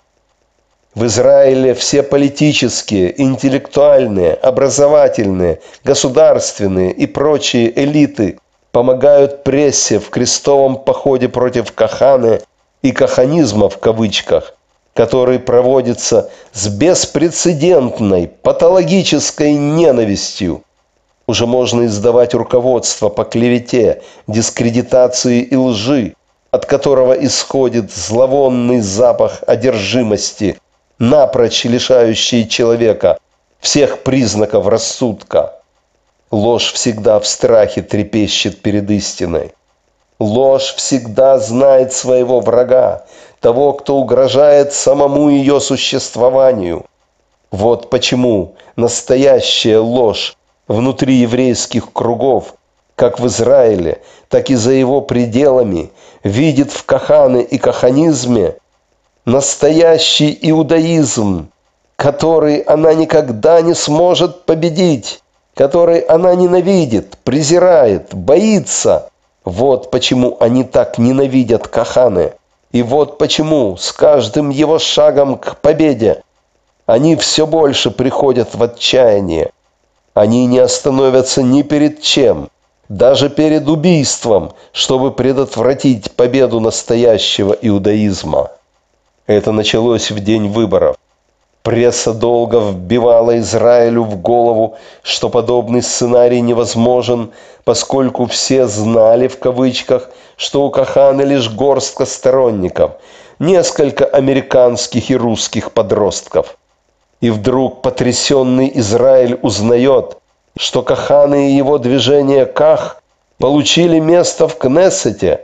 В Израиле все политические, интеллектуальные, образовательные, государственные и прочие элиты помогают прессе в крестовом походе против Каханы и каханизма в кавычках, который проводится с беспрецедентной патологической ненавистью. Уже можно издавать руководство по клевете, дискредитации и лжи, от которого исходит зловонный запах одержимости, напрочь лишающий человека всех признаков рассудка. Ложь всегда в страхе трепещет перед истиной. Ложь всегда знает своего врага, того, кто угрожает самому ее существованию. Вот почему настоящая ложь внутри еврейских кругов, как в Израиле, так и за его пределами, видит в Кахане и каханизме настоящий иудаизм, который она никогда не сможет победить, который она ненавидит, презирает, боится. Вот почему они так ненавидят Кахане. И вот почему с каждым его шагом к победе они все больше приходят в отчаяние. Они не остановятся ни перед чем, даже перед убийством, чтобы предотвратить победу настоящего иудаизма. Это началось в день выборов. Пресса долго вбивала Израилю в голову, что подобный сценарий невозможен, поскольку все знали, в кавычках, что у Каханы лишь горстка сторонников, несколько американских и русских подростков. И вдруг потрясенный Израиль узнает, что Кахана и его движение Ках получили место в Кнессете.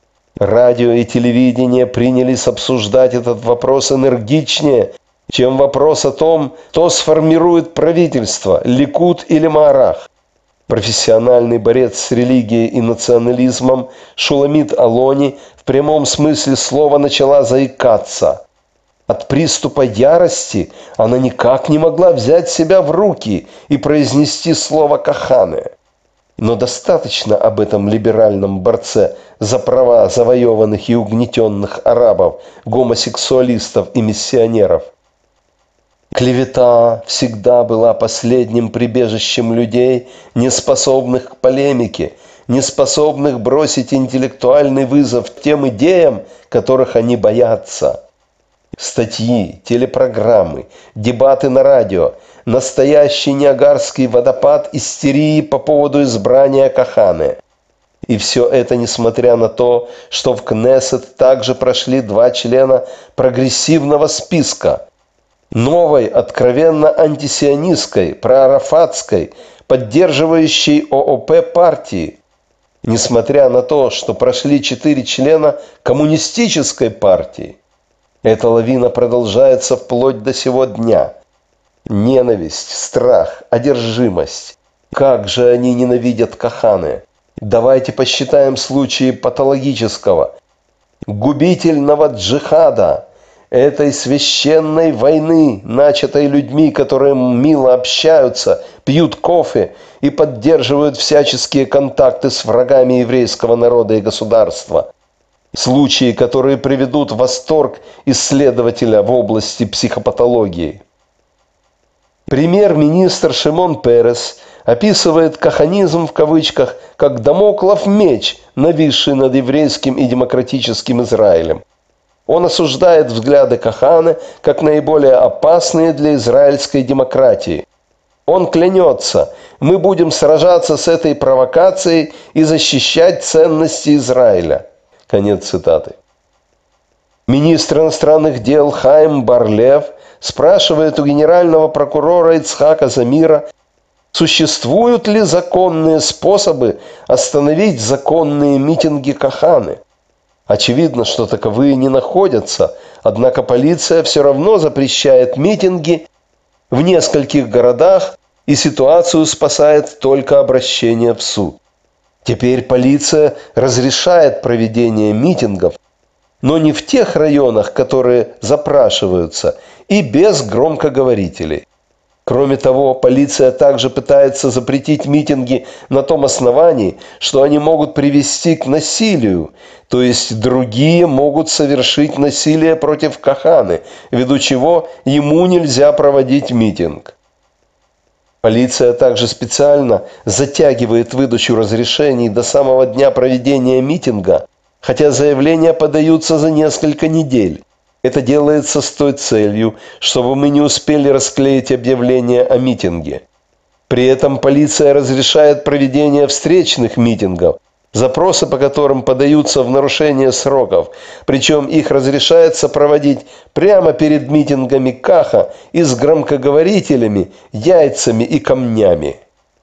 Радио и телевидение принялись обсуждать этот вопрос энергичнее, чем вопрос о том, кто сформирует правительство, Ликуд или Маарах. Профессиональный борец с религией и национализмом Шуламит Алони в прямом смысле слова начала заикаться. От приступа ярости она никак не могла взять себя в руки и произнести слово «Кахане». Но достаточно об этом либеральном борце за права завоеванных и угнетенных арабов, гомосексуалистов и миссионеров. Клевета всегда была последним прибежищем людей, неспособных к полемике, неспособных бросить интеллектуальный вызов тем идеям, которых они боятся. Статьи, телепрограммы, дебаты на радио, настоящий ниагарский водопад истерии по поводу избрания Каханы. И все это несмотря на то, что в Кнессет также прошли 2 члена прогрессивного списка, новой, откровенно антисионистской, проарафатской, поддерживающей ООП партии, несмотря на то, что прошли 4 члена коммунистической партии. Эта лавина продолжается вплоть до сего дня. Ненависть, страх, одержимость. Как же они ненавидят Каханы. Давайте посчитаем случаи патологического, губительного джихада, этой священной войны, начатой людьми, которые мило общаются, пьют кофе и поддерживают всяческие контакты с врагами еврейского народа и государства. Случаи, которые приведут в восторг исследователя в области психопатологии. Премьер-министр Шимон Перес описывает каханизм в кавычках как дамоклов меч, нависший над еврейским и демократическим Израилем. Он осуждает взгляды Каханы как наиболее опасные для израильской демократии. Он клянется: мы будем сражаться с этой провокацией и защищать ценности Израиля. Конец цитаты. Министр иностранных дел Хаим Бар-Лев спрашивает у генерального прокурора Ицхака Замира, существуют ли законные способы остановить законные митинги Каханы. Очевидно, что таковые не находятся, однако полиция все равно запрещает митинги в нескольких городах, и ситуацию спасает только обращение в суд. Теперь полиция разрешает проведение митингов, но не в тех районах, которые запрашиваются, и без громкоговорителей. Кроме того, полиция также пытается запретить митинги на том основании, что они могут привести к насилию, то есть другие могут совершить насилие против Каханы, ввиду чего ему нельзя проводить митинг. Полиция также специально затягивает выдачу разрешений до самого дня проведения митинга, хотя заявления подаются за несколько недель. Это делается с той целью, чтобы мы не успели расклеить объявление о митинге. При этом полиция разрешает проведение встречных митингов, запросы по которым подаются в нарушение сроков, причем их разрешается проводить прямо перед митингами Каха и с громкоговорителями, яйцами и камнями.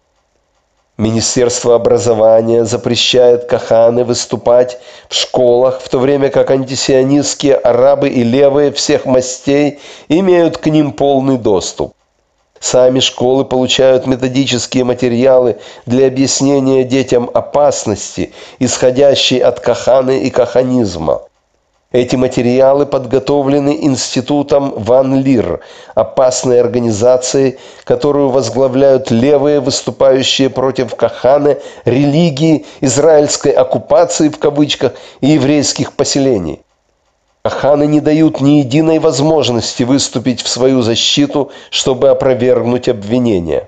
Министерство образования запрещает Каханы выступать в школах, в то время как антисионистские арабы и левые всех мастей имеют к ним полный доступ. Сами школы получают методические материалы для объяснения детям опасности, исходящей от Каханы и каханизма. Эти материалы подготовлены институтом Ван Лир, опасной организацией, которую возглавляют левые, выступающие против Каханы, религии, израильской оккупации в кавычках и еврейских поселений. Каханы не дают ни единой возможности выступить в свою защиту, чтобы опровергнуть обвинения.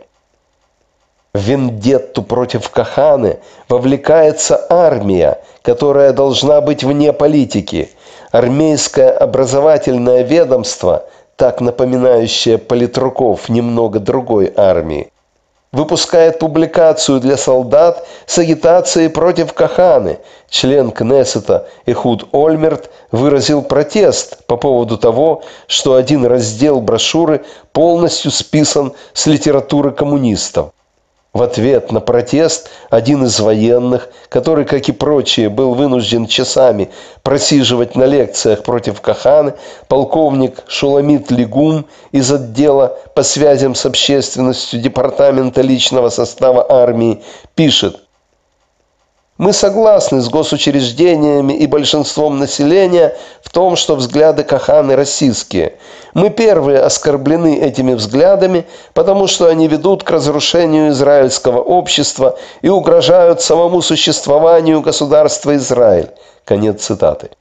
В вендетту против Каханы вовлекается армия, которая должна быть вне политики. Армейское образовательное ведомство, так напоминающее политруков немного другой армии, выпускает публикацию для солдат с агитацией против Каханы. Член Кнессета Эхуд Ольмерт выразил протест по поводу того, что один раздел брошюры полностью списан с литературы коммунистов. В ответ на протест один из военных, который, как и прочие, был вынужден часами просиживать на лекциях против Каханы, полковник Шуламит Лигум из отдела по связям с общественностью Департамента личного состава армии, пишет: «Мы согласны с госучреждениями и большинством населения в том, что взгляды Каханы расистские. Мы первые оскорблены этими взглядами, потому что они ведут к разрушению израильского общества и угрожают самому существованию государства Израиль». Конец цитаты.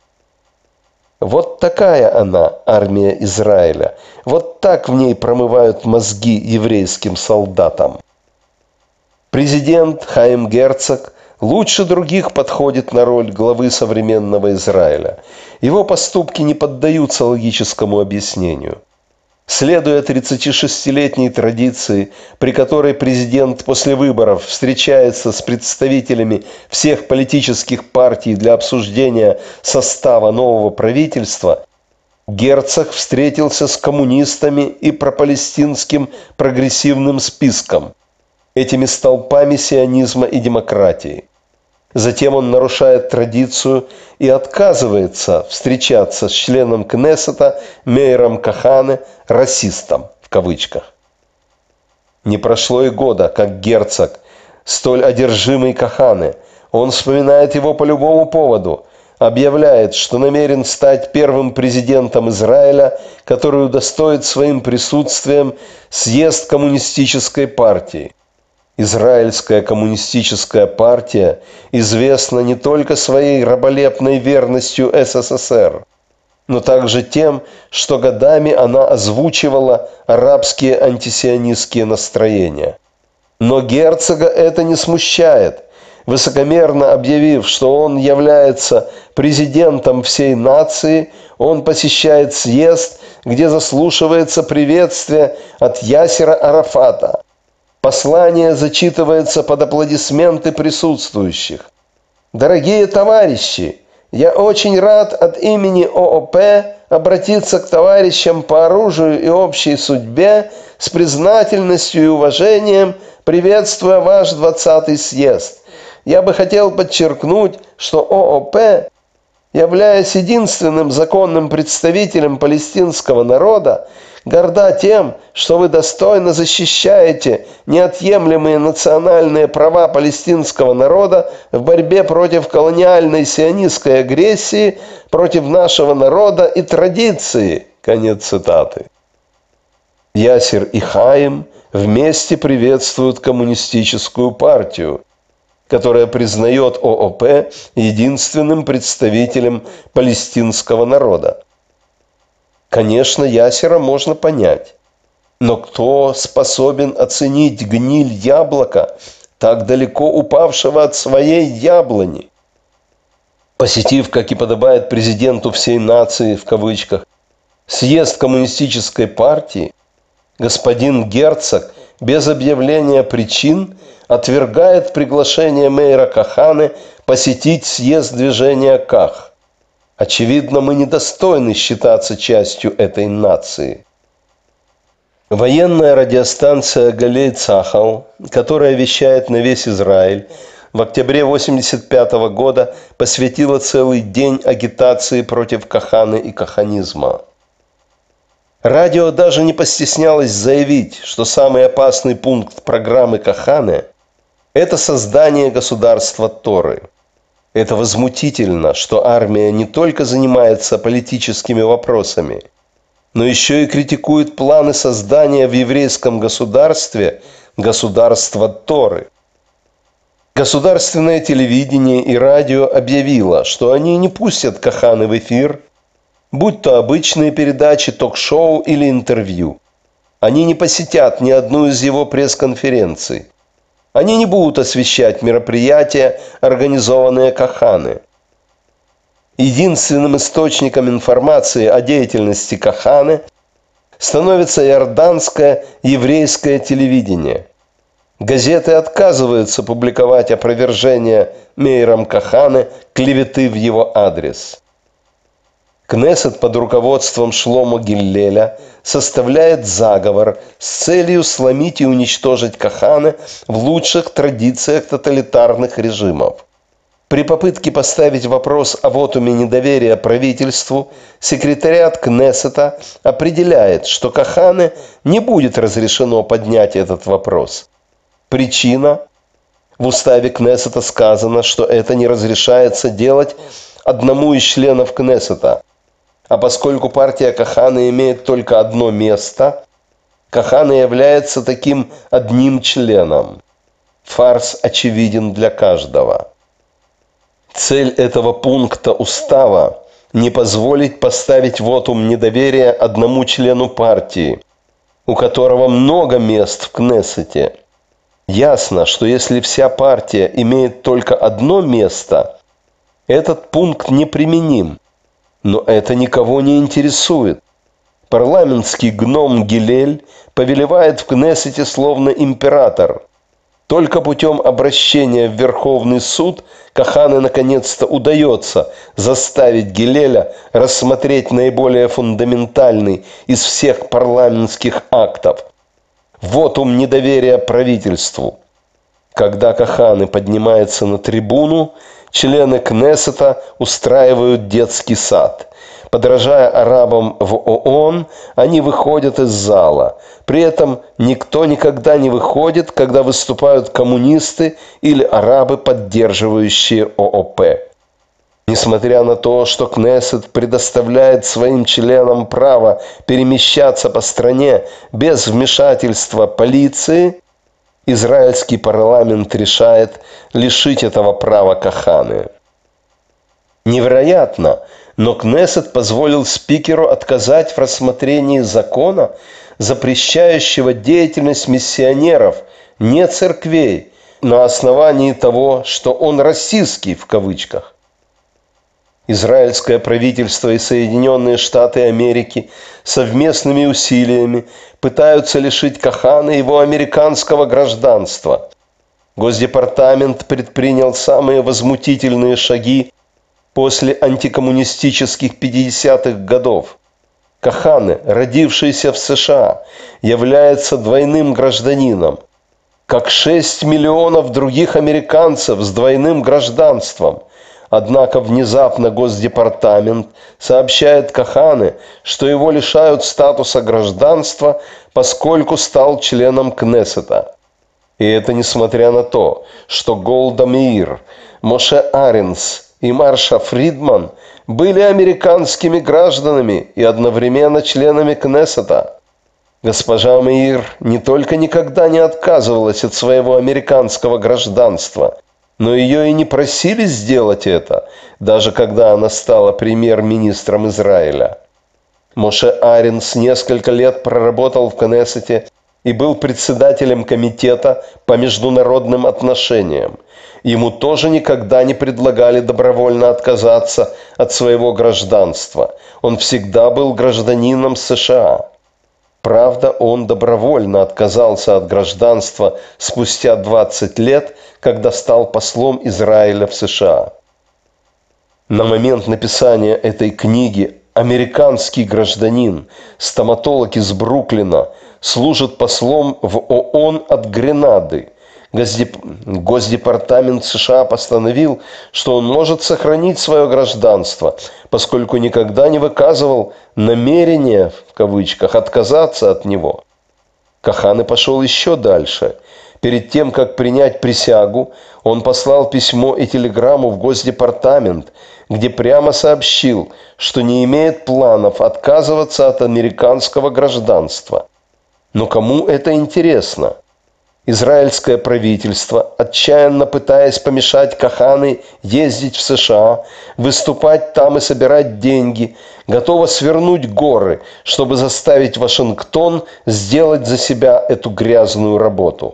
Вот такая она, армия Израиля. Вот так в ней промывают мозги еврейским солдатам. Президент Хаим Герцог лучше других подходит на роль главы современного Израиля. Его поступки не поддаются логическому объяснению. Следуя 36-летней традиции, при которой президент после выборов встречается с представителями всех политических партий для обсуждения состава нового правительства, Герцог встретился с коммунистами и пропалестинским прогрессивным списком, этими столпами сионизма и демократии. Затем он нарушает традицию и отказывается встречаться с членом Кнессета Мейром Кахане, расистом в кавычках. Не прошло и года, как Герцог, столь одержимый Кахане, он вспоминает его по любому поводу, объявляет, что намерен стать первым президентом Израиля, который удостоит своим присутствием съезд коммунистической партии. Израильская коммунистическая партия известна не только своей раболепной верностью СССР, но также тем, что годами она озвучивала арабские антисионистские настроения. Но Герцога это не смущает. Высокомерно объявив, что он является президентом всей нации, он посещает съезд, где заслушивается приветствие от Ясера Арафата. Послание зачитывается под аплодисменты присутствующих. «Дорогие товарищи, Я очень рад от имени ООП обратиться к товарищам по оружию и общей судьбе с признательностью и уважением, приветствуя ваш 20-й съезд. Я бы хотел подчеркнуть, что ООП, являясь единственным законным представителем палестинского народа, горда тем, что вы достойно защищаете неотъемлемые национальные права палестинского народа в борьбе против колониальной сионистской агрессии, против нашего народа и традиции. Конец цитаты. Ясер и Хаим вместе приветствуют коммунистическую партию, которая признает ООП единственным представителем палестинского народа. Конечно, Ясера можно понять, но кто способен оценить гниль яблока, так далеко упавшего от своей яблони? Посетив, как и подобает президенту всей нации, в кавычках, съезд коммунистической партии, господин Герцог без объявления причин отвергает приглашение Меира Каханы посетить съезд движения КАХ. Очевидно, мы недостойны считаться частью этой нации. Военная радиостанция «Галей Цахал», которая вещает на весь Израиль, в октябре 1985 года посвятила целый день агитации против Каханы и каханизма. Радио даже не постеснялось заявить, что самый опасный пункт программы Каханы – это создание государства Торы. Это возмутительно, что армия не только занимается политическими вопросами, но еще и критикует планы создания в еврейском государстве государства Торы. Государственное телевидение и радио объявило, что они не пустят Каханы в эфир, будь то обычные передачи, ток-шоу или интервью. Они не посетят ни одну из его пресс-конференций. Они не будут освещать мероприятия, организованные Каханы. Единственным источником информации о деятельности Каханы становится иорданское еврейское телевидение. Газеты отказываются публиковать опровержение Меиром Каханы клеветы в его адрес. Кнессет под руководством Шломо Гиллеля составляет заговор с целью сломить и уничтожить Каханы в лучших традициях тоталитарных режимов. При попытке поставить вопрос о вотуме недоверия правительству, секретариат Кнессета определяет, что Каханы не будет разрешено поднять этот вопрос. Причина? В уставе Кнессета сказано, что это не разрешается делать одному из членов Кнессета. А поскольку партия Каханы имеет только одно место, Кахана является таким одним членом. Фарс очевиден для каждого. Цель этого пункта устава – не позволить поставить вотум недоверия одному члену партии, у которого много мест в Кнессете. Ясно, что если вся партия имеет только одно место, этот пункт неприменим. Но это никого не интересует. Парламентский гном Гилель повелевает в Кнессете словно император. Только путем обращения в Верховный суд Кахане наконец-то удается заставить Гилеля рассмотреть наиболее фундаментальный из всех парламентских актов – вотум недоверия правительству. Когда Кахане поднимается на трибуну, члены Кнессета устраивают детский сад. Подражая арабам в ООН, они выходят из зала. При этом никто никогда не выходит, когда выступают коммунисты или арабы, поддерживающие ООП. Несмотря на то, что Кнессет предоставляет своим членам право перемещаться по стране без вмешательства полиции, израильский парламент решает лишить этого права Каханы. Невероятно, но Кнессет позволил спикеру отказать в рассмотрении закона, запрещающего деятельность миссионеров, не церквей, на основании того, что он «расистский» в кавычках. Израильское правительство и Соединенные Штаты Америки совместными усилиями пытаются лишить Кахана его американского гражданства. Госдепартамент предпринял самые возмутительные шаги после антикоммунистических 50-х годов. Кахане, родившийся в США, является двойным гражданином, как 6 миллионов других американцев с двойным гражданством. Однако внезапно Госдепартамент сообщает Кахане, что его лишают статуса гражданства, поскольку стал членом Кнессета. И это несмотря на то, что Голда Меир, Моше Аренс и Марша Фридман были американскими гражданами и одновременно членами Кнессета. Госпожа Меир не только никогда не отказывалась от своего американского гражданства, но ее и не просили сделать это, даже когда она стала премьер-министром Израиля. Моше Аренс несколько лет проработал в Кнессете и был председателем комитета по международным отношениям. Ему тоже никогда не предлагали добровольно отказаться от своего гражданства. Он всегда был гражданином США. Правда, он добровольно отказался от гражданства спустя 20 лет, когда стал послом Израиля в США. На момент написания этой книги американский гражданин, стоматолог из Бруклина, служит послом в ООН от Гренады. Госдепартамент США постановил, что он может сохранить свое гражданство, поскольку никогда не выказывал намерения, в кавычках, отказаться от него. Кахане пошел еще дальше. Перед тем, как принять присягу, он послал письмо и телеграмму в Госдепартамент, где прямо сообщил, что не имеет планов отказываться от американского гражданства. Но кому это интересно? Израильское правительство, отчаянно пытаясь помешать Кахане ездить в США, выступать там и собирать деньги, готово свернуть горы, чтобы заставить Вашингтон сделать за себя эту грязную работу.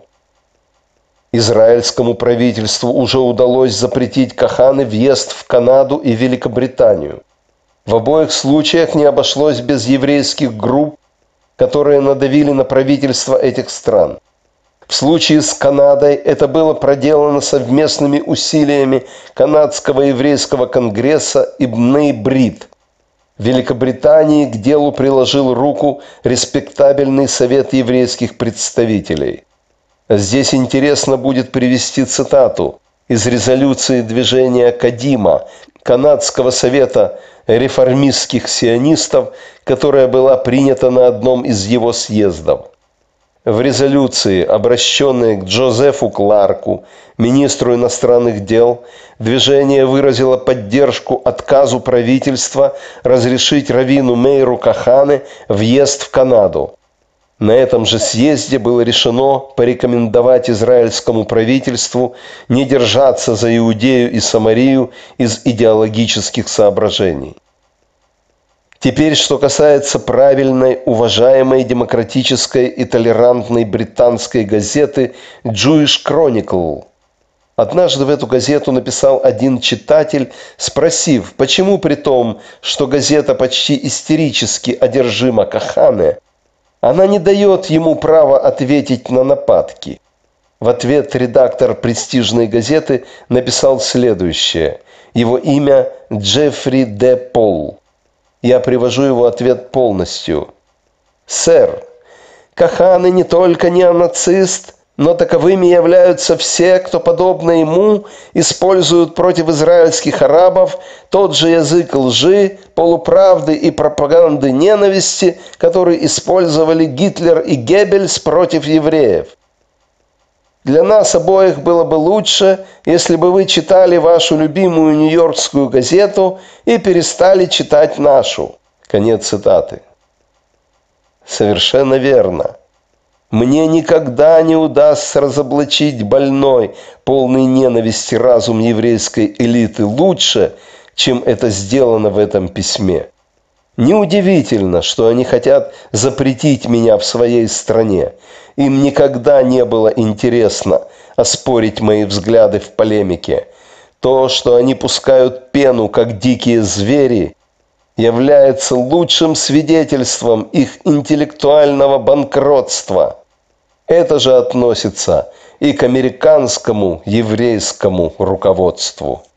Израильскому правительству уже удалось запретить Кахане въезд в Канаду и Великобританию. В обоих случаях не обошлось без еврейских групп, которые надавили на правительство этих стран. В случае с Канадой это было проделано совместными усилиями Канадского еврейского конгресса и Бней Брит. В Великобритании к делу приложил руку респектабельный совет еврейских представителей. Здесь интересно будет привести цитату из резолюции движения Кадима, Канадского совета реформистских сионистов, которая была принята на одном из его съездов. В резолюции, обращенной к Джозефу Кларку, министру иностранных дел, движение выразило поддержку отказу правительства разрешить раввину Меиру Кахане въезд в Канаду. На этом же съезде было решено порекомендовать израильскому правительству не держаться за Иудею и Самарию из идеологических соображений. Теперь, что касается правильной, уважаемой, демократической и толерантной британской газеты Jewish Chronicle. Однажды в эту газету написал один читатель, спросив, почему при том, что газета почти истерически одержима Кахане, она не дает ему права ответить на нападки. В ответ редактор престижной газеты написал следующее. Его имя Джеффри Д. Пол. Я привожу его ответ полностью. «Сэр, Кахане не только неонацист, но таковыми являются все, кто, подобно ему, используют против израильских арабов тот же язык лжи, полуправды и пропаганды ненависти, который использовали Гитлер и Геббельс против евреев. Для нас обоих было бы лучше, если бы вы читали вашу любимую нью-йоркскую газету и перестали читать нашу». Конец цитаты. Совершенно верно. Мне никогда не удастся разоблачить больной, полный ненависти разум еврейской элиты лучше, чем это сделано в этом письме. Неудивительно, что они хотят запретить меня в своей стране. Им никогда не было интересно оспорить мои взгляды в полемике. То, что они пускают пену, как дикие звери, является лучшим свидетельством их интеллектуального банкротства. Это же относится и к американскому еврейскому руководству.